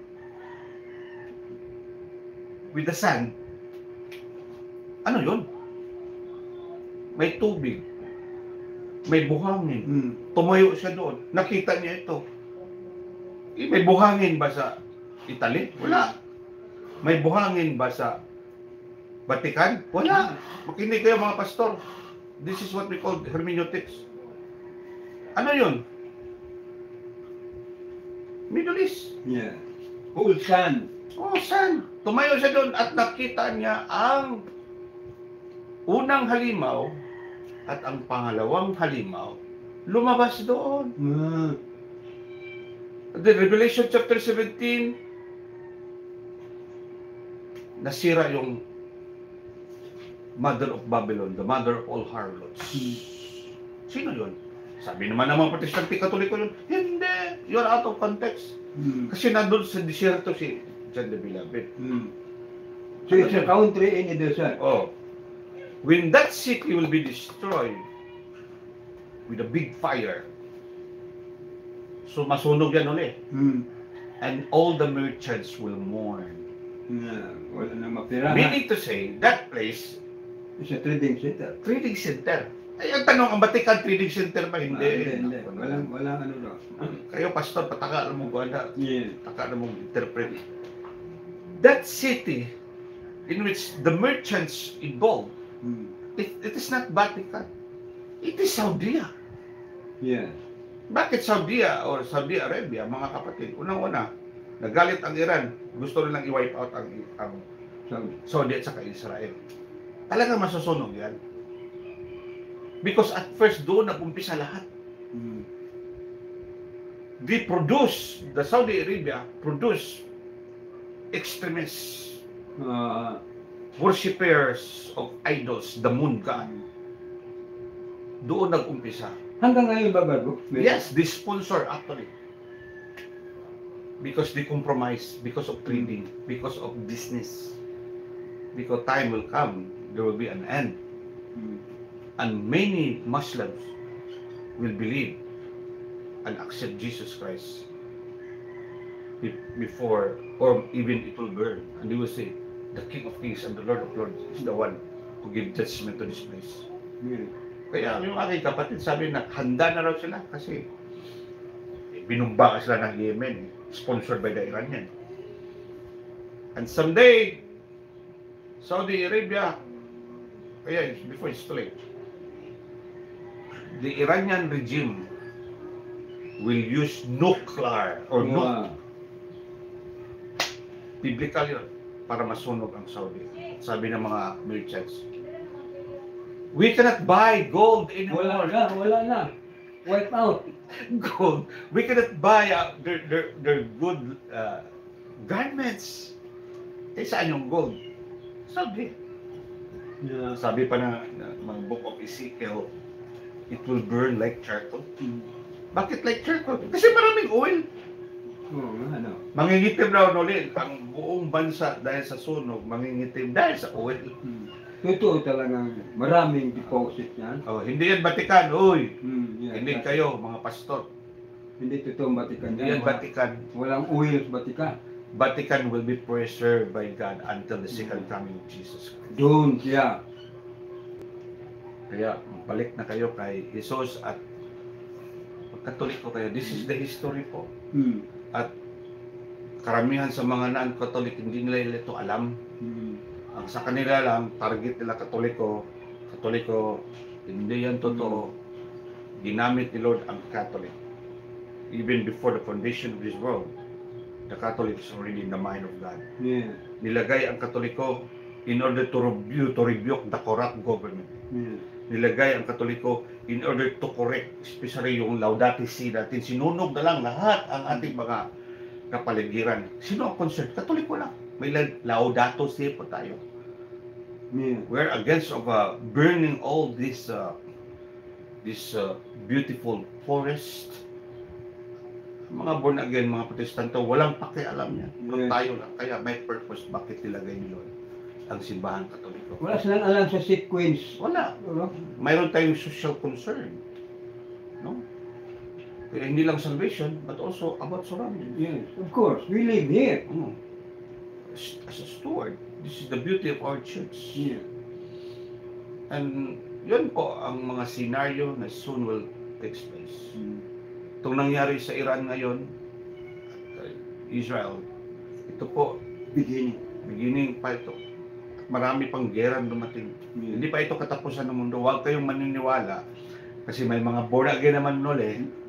[SPEAKER 1] with the sand, ano yun? May tubig, may buhangin.
[SPEAKER 2] Mm.
[SPEAKER 1] Tumayo siya doon. Nakita niya ito. Eh, may buhangin ba sa Italy? Wala. May buhangin ba sa Vatican? Wala. Makinig kayo mga pastor. This is what we call hermeneutics. Ano yun? Middle East.
[SPEAKER 2] Yeah. Whole sand.
[SPEAKER 1] Oh, saan? Tumayo siya doon at nakita niya ang unang halimaw at ang pangalawang halimaw lumabas doon.
[SPEAKER 2] Ah,
[SPEAKER 1] The Revelation chapter seventeen, nasira yung mother of Babylon, the mother of all harlots.
[SPEAKER 2] Hmm.
[SPEAKER 1] Sino yun? Sabi naman ng mga Protestante Katoliko yun, hindi, you're out of context.
[SPEAKER 2] hmm,
[SPEAKER 1] Kasi nandun sa desierto si John the Beloved.
[SPEAKER 2] hmm. So it's a country in the desert.
[SPEAKER 1] Oh, when that city will be destroyed with a big fire, so masunog yan ulit.
[SPEAKER 2] Hmm.
[SPEAKER 1] And all the merchants will mourn.
[SPEAKER 2] Na, wala na mapirahan.
[SPEAKER 1] Meaning to say, that place,
[SPEAKER 2] It's a trading center.
[SPEAKER 1] trading center. Ay, ang tanong, ang Vatican trading center ba?
[SPEAKER 2] Ah,
[SPEAKER 1] Hindi.
[SPEAKER 2] hindi, hindi. Walang, walang ano daw.
[SPEAKER 1] Kayo, pastor, pataka alam mo ganda.
[SPEAKER 2] Yeah.
[SPEAKER 1] Pataka alam mo interpret. That city in which the merchants involved,
[SPEAKER 2] Hmm.
[SPEAKER 1] it, it is not Vatican. It is Saudi.
[SPEAKER 2] Yeah.
[SPEAKER 1] Bakit Saudi or Saudi Arabia, mga kapatid? Unang-una, nagalit ang Iran. Gusto nilang i-wipe out ang, ang
[SPEAKER 2] So,
[SPEAKER 1] Saudi at saka Israel. Talagang masusunog yan. Because at first doon nag-umpisa lahat.
[SPEAKER 2] hmm.
[SPEAKER 1] They produce, the Saudi Arabia produce extremists,
[SPEAKER 2] Ah,
[SPEAKER 1] worshippers of idols, the moon god. Doon nag-umpisa.
[SPEAKER 2] hanggang ngayon ba, Barbo?
[SPEAKER 1] Yes, they sponsor actually. Because they compromise, because of trading, because of business. Because time will come, there will be an end.
[SPEAKER 2] Hmm.
[SPEAKER 1] And many Muslims will believe and accept Jesus Christ be- before, or even it will burn. And they will say, the King of Kings and the Lord of Lords is the one who give judgment to this place.
[SPEAKER 2] Yeah.
[SPEAKER 1] Kaya yung aking kapatid sabi na handa na raw sila kasi eh, binumba sila ng Yemen, sponsored by the Iranian. And someday, Saudi Arabia, kaya before it's too late, the Iranian regime will use nuclear or nuke,
[SPEAKER 2] Ah,
[SPEAKER 1] biblical yun, para masunog ang Saudi. Sabi ng mga merchants, we cannot buy gold
[SPEAKER 2] wala
[SPEAKER 1] anymore.
[SPEAKER 2] na, wala na. Wipe out.
[SPEAKER 1] Gold. We cannot buy uh, their, their, their good uh, garments. Eh, saan yung gold? Sabi.
[SPEAKER 2] Yeah.
[SPEAKER 1] Sabi pa na, na mga book of Ezekiel, it will burn like charcoal.
[SPEAKER 2] Hmm.
[SPEAKER 1] Bakit like charcoal? Kasi maraming oil.
[SPEAKER 2] Oo nga, ano.
[SPEAKER 1] Mangingitim raw ulit ang buong bansa dahil sa sunog, mangingitim dahil sa oil.
[SPEAKER 2] Hmm. Totoo talagang maraming deposit yan.
[SPEAKER 1] Oh, hindi yan Vatican, uy.
[SPEAKER 2] Hmm. Yeah.
[SPEAKER 1] Hindi kayo, mga pastor.
[SPEAKER 2] Hindi totoo Vatican
[SPEAKER 1] Hindi yan
[SPEAKER 2] Wala-
[SPEAKER 1] Vatican.
[SPEAKER 2] Walang oil sa Vatican.
[SPEAKER 1] Vatican will be preserved by God until the second coming of Jesus Christ.
[SPEAKER 2] Doon, yeah.
[SPEAKER 1] Kaya balik na kayo kay Jesus at Katoliko kayo. This is the history po.
[SPEAKER 2] Hmm.
[SPEAKER 1] At karamihan sa mga non-Catholic hindi nila ito alam.
[SPEAKER 2] Hmm.
[SPEAKER 1] Ang sa kanila lang, target nila Katoliko. Katoliko, hindi yan totoo. Ginamit ni Lord ang Catholic. Even before the foundation of this world, the Catholic is already in the mind of God.
[SPEAKER 2] Yeah.
[SPEAKER 1] Nilagay ang Katoliko in order to rebuke, to rebuke the corrupt government.
[SPEAKER 2] Yeah.
[SPEAKER 1] Nilagay ang Katoliko in order to correct, especially yung Laudate Si natin. Sinunog na lang lahat ang ating mga kapaligiran. Sino ang concerned? Katoliko lang. May Laudato Si po tayo.
[SPEAKER 2] Yeah.
[SPEAKER 1] We're against of uh, burning all this uh, this uh, beautiful forest. Mga born again, mga Protestanto, walang pakialam yan. Pero
[SPEAKER 2] Yes.
[SPEAKER 1] tayo lang. Kaya may purpose bakit nilagay ni Lord ang simbahan Katoliko.
[SPEAKER 2] Wala silang alam sa sequence.
[SPEAKER 1] Wala.
[SPEAKER 2] Ano?
[SPEAKER 1] Mayroon tayong social concern. No? Kaya hindi lang salvation, but also about surroundings.
[SPEAKER 2] Yes, of course. We live here.
[SPEAKER 1] Mm. As as a steward, this is the beauty of our church.
[SPEAKER 2] Yeah.
[SPEAKER 1] And yun po ang mga scenario na soon will take place.
[SPEAKER 2] Hmm.
[SPEAKER 1] Itong nangyari sa Iran ngayon, at, uh, Israel, ito po,
[SPEAKER 2] Beginning.
[SPEAKER 1] beginning pa ito. Marami pang gera dumating.
[SPEAKER 2] Yeah.
[SPEAKER 1] Hindi pa ito katapusan ng mundo. Huwag kayong maniniwala kasi may mga born again naman nuli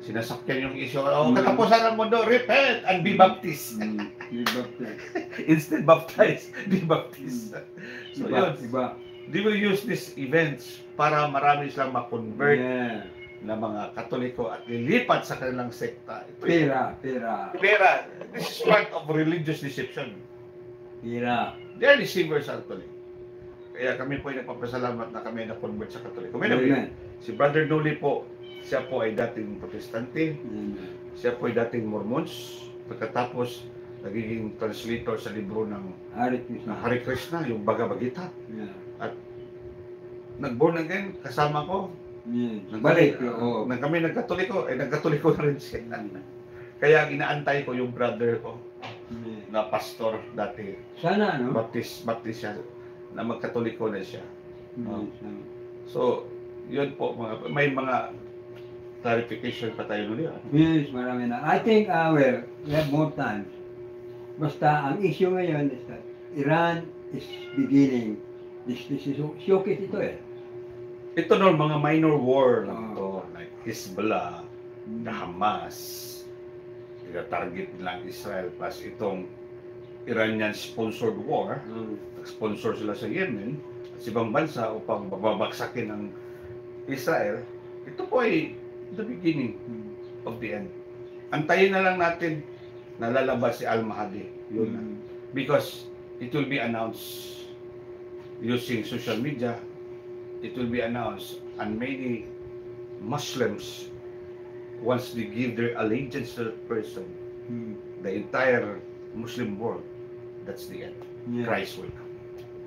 [SPEAKER 1] sinasakyan yung issue. Oh,
[SPEAKER 2] Mm.
[SPEAKER 1] katapusan ng mundo, repent and be baptized.
[SPEAKER 2] Mm, be baptized.
[SPEAKER 1] Instead baptized, be baptized. So
[SPEAKER 2] Iba,
[SPEAKER 1] yun,
[SPEAKER 2] iba.
[SPEAKER 1] they will use these events para marami silang ma-convert
[SPEAKER 2] Yeah.
[SPEAKER 1] na mga Katoliko at lilipat sa kanilang sekta. Ito yun.
[SPEAKER 2] Pera, pera,
[SPEAKER 1] Pera. This is part of religious deception.
[SPEAKER 2] pera.
[SPEAKER 1] They are deceivers actually. Kaya kami po ay nagpapasalamat na kami na-convert sa Katoliko. May nabi,
[SPEAKER 2] Amen.
[SPEAKER 1] si Brother Dolly po, siya po ay dating Protestante,
[SPEAKER 2] Amen.
[SPEAKER 1] siya po ay dating Mormons, pagkatapos nagiging translator sa libro ng
[SPEAKER 2] Hare
[SPEAKER 1] ng
[SPEAKER 2] Krishna.
[SPEAKER 1] Hare Krishna, yung Bhagavad Gita.
[SPEAKER 2] Yeah.
[SPEAKER 1] Nag-born again, kasama ko.
[SPEAKER 2] Yes.
[SPEAKER 1] Nang
[SPEAKER 2] Balik.
[SPEAKER 1] kami,
[SPEAKER 2] Oo.
[SPEAKER 1] nang kami nagkatoliko, eh nagkatoliko na rin siya. Kaya inaantay ko yung brother ko
[SPEAKER 2] Yes.
[SPEAKER 1] na pastor dati,
[SPEAKER 2] Sana, no?
[SPEAKER 1] baptist, baptist siya, na magkatoliko na siya.
[SPEAKER 2] Yes.
[SPEAKER 1] So, yun po, mga, may mga clarification pa tayo nila.
[SPEAKER 2] Yes, marami na. I think, uh, well, we have more time. Basta, ang issue ngayon is that Iran is beginning, this, this is, showcase ito eh.
[SPEAKER 1] Ito no, mga minor war lang
[SPEAKER 2] Oo.
[SPEAKER 1] to, like Hezbollah, the Hamas, target nila ang Israel, plus itong Iranian-sponsored war,
[SPEAKER 2] Mm.
[SPEAKER 1] sponsor sila sa Yemen, at sa ibang bansa upang babagsakin ng Israel. Ito po ay the beginning
[SPEAKER 2] Mm.
[SPEAKER 1] of the end. Antayin na lang natin na lalabas si Al-Mahdi. Yun na.
[SPEAKER 2] Mm.
[SPEAKER 1] Because it will be announced using social media. It will be announced, and many Muslims, once they give their allegiance to that person,
[SPEAKER 2] Mm.
[SPEAKER 1] the entire Muslim world, that's the end.
[SPEAKER 2] Yeah.
[SPEAKER 1] Christ will come.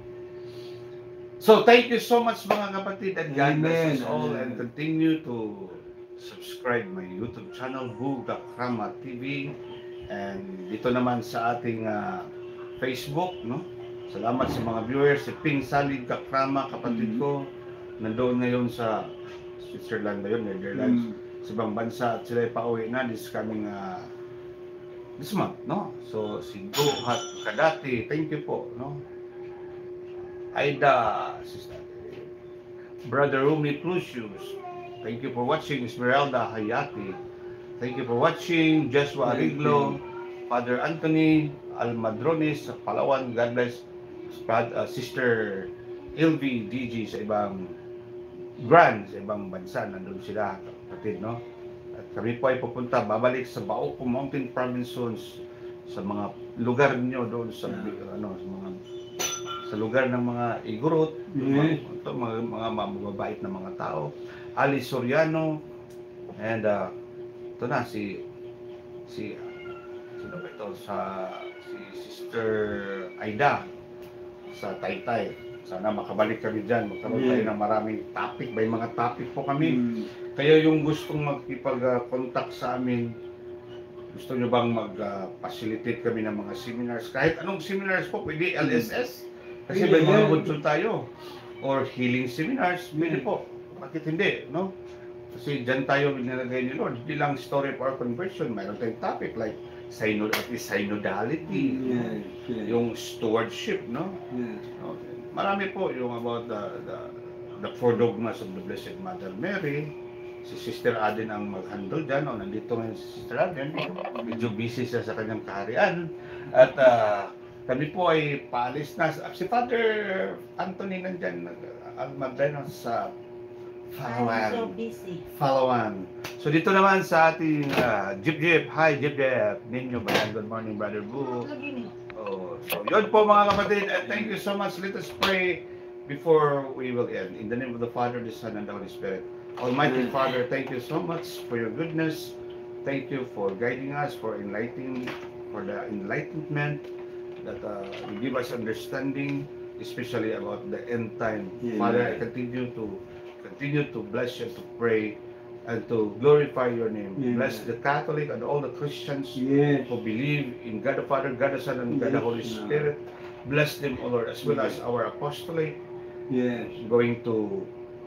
[SPEAKER 1] So thank you so much mga kapatid, and God bless us
[SPEAKER 2] Amen.
[SPEAKER 1] all,
[SPEAKER 2] Amen.
[SPEAKER 1] and continue to subscribe my YouTube channel, Hu Gakrama T V, and dito naman sa ating ah, Facebook, no? Salamat sa mga viewers, si Ping Salid Gakrama, kapatid
[SPEAKER 2] Mhm.
[SPEAKER 1] ko, nandoon ngayon sa Switzerland ba yun, Netherlands,
[SPEAKER 2] Mm.
[SPEAKER 1] sa ibang bansa, at sila ay pauwi na this coming ah, this month, no? So si Gohat Kadati, thank you po, no? Aida, sister, Brother Rumi Plusius, thank you for watching. Esmeralda Hayati, thank you for watching. Joshua
[SPEAKER 2] Thank
[SPEAKER 1] Ariglo, Father Anthony Almadrones sa Palawan, God bless. Brad- uh, Sister Ilvi D G sa ibang grand, sa ibang bansa, nandun sila, kapatid, no? At kami po ay pupunta, babalik sa Baoco Mountain Province Zones, sa mga lugar niyo doon sa
[SPEAKER 2] Yeah.
[SPEAKER 1] ano, sa mga sa lugar ng mga igurot,
[SPEAKER 2] Yes.
[SPEAKER 1] mga, ito, mga, mga mababait na mga tao. Ali Soriano, and uh, ito na, si, si, sino ba ito, sa, si Sister Aida, sa Taytay. Sana makabalik kami dyan, magkaroon
[SPEAKER 2] Yeah.
[SPEAKER 1] tayo ng maraming topic, may mga topic po kami.
[SPEAKER 2] Mm.
[SPEAKER 1] Kaya yung gustong magkipag-contact sa amin, gusto nyo bang mag-facilitate kami ng mga seminars? Kahit anong seminars po, pwede L S S. Kasi may
[SPEAKER 2] Pwede,
[SPEAKER 1] mga
[SPEAKER 2] yeah.
[SPEAKER 1] module tayo. Or healing seminars, pwede
[SPEAKER 2] Yeah.
[SPEAKER 1] po. Bakit hindi, no? Kasi dyan tayo binalagay ni Lord. Hindi lang story of our conversion. Mayroon tayong topic like synod, at least synodality.
[SPEAKER 2] Yes, yes.
[SPEAKER 1] Yung stewardship, no?
[SPEAKER 2] Yes.
[SPEAKER 1] Okay. Marami po yung about the, the, the four dogmas of the Blessed Mother Mary. Si Sister Aden ang mag-handle dyan. O, nandito ngayon si Sister Aden. Medyo busy siya sa kanyang kaharian. At ah, kami po ay paalis na. Si Father Anthony nandyan, Almadreno sa
[SPEAKER 3] I'm so
[SPEAKER 1] Palawan.
[SPEAKER 3] busy.
[SPEAKER 1] Palawan. So dito naman sa ating ah, Jeep Jeep. Hi Jeep Jeep. Ninyo ba yan? Good morning Brother Boo.
[SPEAKER 3] Lagi niyo.
[SPEAKER 1] Oh, so yun po mga kapatid, and thank you so much. Let us pray before we will end. In the name of the Father, the Son, and the Holy Spirit. Almighty
[SPEAKER 2] Amen.
[SPEAKER 1] Father, thank you so much for your goodness. Thank you for guiding us, for enlightening, for the enlightenment that uh, you give us understanding, especially about the end time.
[SPEAKER 2] Amen.
[SPEAKER 1] Father, I continue to continue to bless you, to pray, and to glorify your name.
[SPEAKER 2] Amen.
[SPEAKER 1] Bless the Catholic and all the Christians
[SPEAKER 2] Yes.
[SPEAKER 1] who believe in God the Father, God the Son, and God the Holy
[SPEAKER 2] Yes.
[SPEAKER 1] Spirit. Bless them, O Lord, as well as our apostolate,
[SPEAKER 2] Yes.
[SPEAKER 1] going to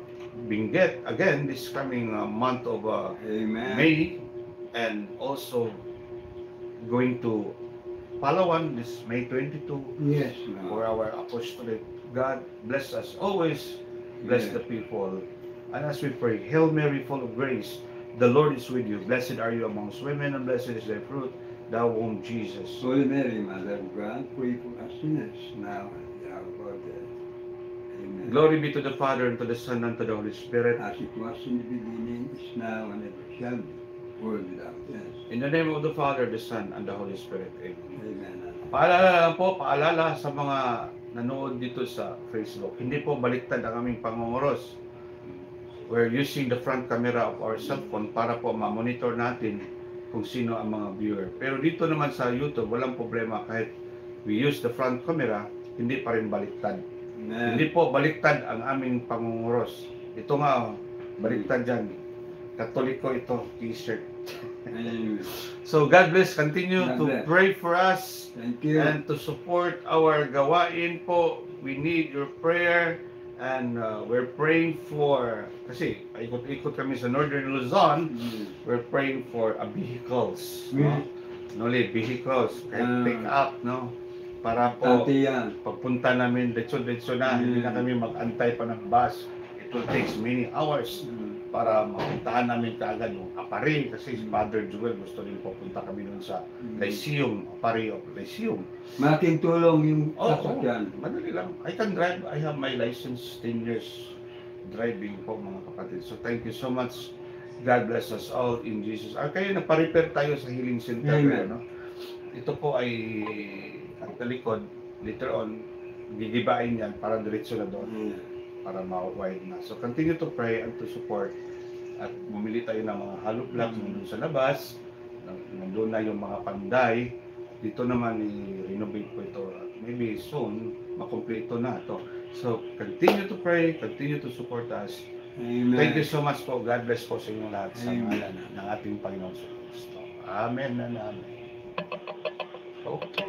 [SPEAKER 1] Benguet again this coming uh, month of uh,
[SPEAKER 2] Amen.
[SPEAKER 1] May, and also going to Palawan this May twenty-second
[SPEAKER 2] Yes.
[SPEAKER 1] for our apostolate. God bless us always, bless
[SPEAKER 2] Yes.
[SPEAKER 1] the people. And as we pray, Hail Mary, full of grace, The Lord is with you. Blessed are you amongst women, and blessed is thy fruit, thou womb, Jesus.
[SPEAKER 2] Holy Mary, Mother of God, pray for us sinners now and at the hour of our death. Amen.
[SPEAKER 1] Glory be to the Father, and to the Son, and to the Holy Spirit.
[SPEAKER 2] As it was in the beginning, is now, and ever shall be, world without end.
[SPEAKER 1] In the name of the Father, the Son, and the Holy Spirit. Amen.
[SPEAKER 2] Amen.
[SPEAKER 1] Paalala lang po, paalala sa mga nanood dito sa Facebook. Hindi po baliktad ang aming pangunguros. We're using the front camera of our cell phone para po ma-monitor natin kung sino ang mga viewer. Pero dito naman sa YouTube, walang problema kahit we use the front camera, hindi pa rin baliktad.
[SPEAKER 2] Amen.
[SPEAKER 1] Hindi po baliktad ang aming pangunguros. Ito nga, oh, baliktad dyan. Katoliko ito, t-shirt.
[SPEAKER 2] Amen.
[SPEAKER 1] So God bless, continue
[SPEAKER 2] God
[SPEAKER 1] to
[SPEAKER 2] bless.
[SPEAKER 1] pray for us
[SPEAKER 2] Thank you.
[SPEAKER 1] and to support our gawain po. We need your prayer and uh, we're praying for, kasi ikot-ikot kami sa Northern Luzon,
[SPEAKER 2] Mm.
[SPEAKER 1] we're praying for a vehicles.
[SPEAKER 2] Mm.
[SPEAKER 1] No? Noli, vehicles, kahit
[SPEAKER 2] Ah.
[SPEAKER 1] pick up, no? Para po,
[SPEAKER 2] Tati yan.
[SPEAKER 1] pagpunta namin, detso-detso na, hindi na
[SPEAKER 2] Mm.
[SPEAKER 1] kami mag-antay pa ng bus. It will take many hours
[SPEAKER 2] Mm.
[SPEAKER 1] para mapuntahan namin kaagad yung Apari kasi si Father Joel gusto rin pupunta kami dun sa
[SPEAKER 2] Mm.
[SPEAKER 1] Lyceum, Apari of Lyceum.
[SPEAKER 2] Malaking tulong yung
[SPEAKER 1] Oh,
[SPEAKER 2] sasakyan.
[SPEAKER 1] madali lang. I can drive. I have my license, ten years driving po mga kapatid. So thank you so much. God bless us all in Jesus. Ah, kayo nagpa-repair tayo sa Healing Center.
[SPEAKER 2] Amen.
[SPEAKER 1] No? Ito po ay at the likod, later on, gigibain yan para diretso na doon.
[SPEAKER 2] Mm.
[SPEAKER 1] Para ma-wide na. So continue to pray and to support at bumili tayo ng mga hollow blocks
[SPEAKER 2] Mm.
[SPEAKER 1] nandun sa labas, nandun na yung mga panday, dito naman i-renovate po ito at maybe soon makumpleto na ito. So continue to pray, continue to support us.
[SPEAKER 2] Amen.
[SPEAKER 1] Thank you so much po. God bless po sa inyong lahat sa
[SPEAKER 2] Amen.
[SPEAKER 1] ngalan ng ating Panginoon sa Kristo. Amen and amen. Okay.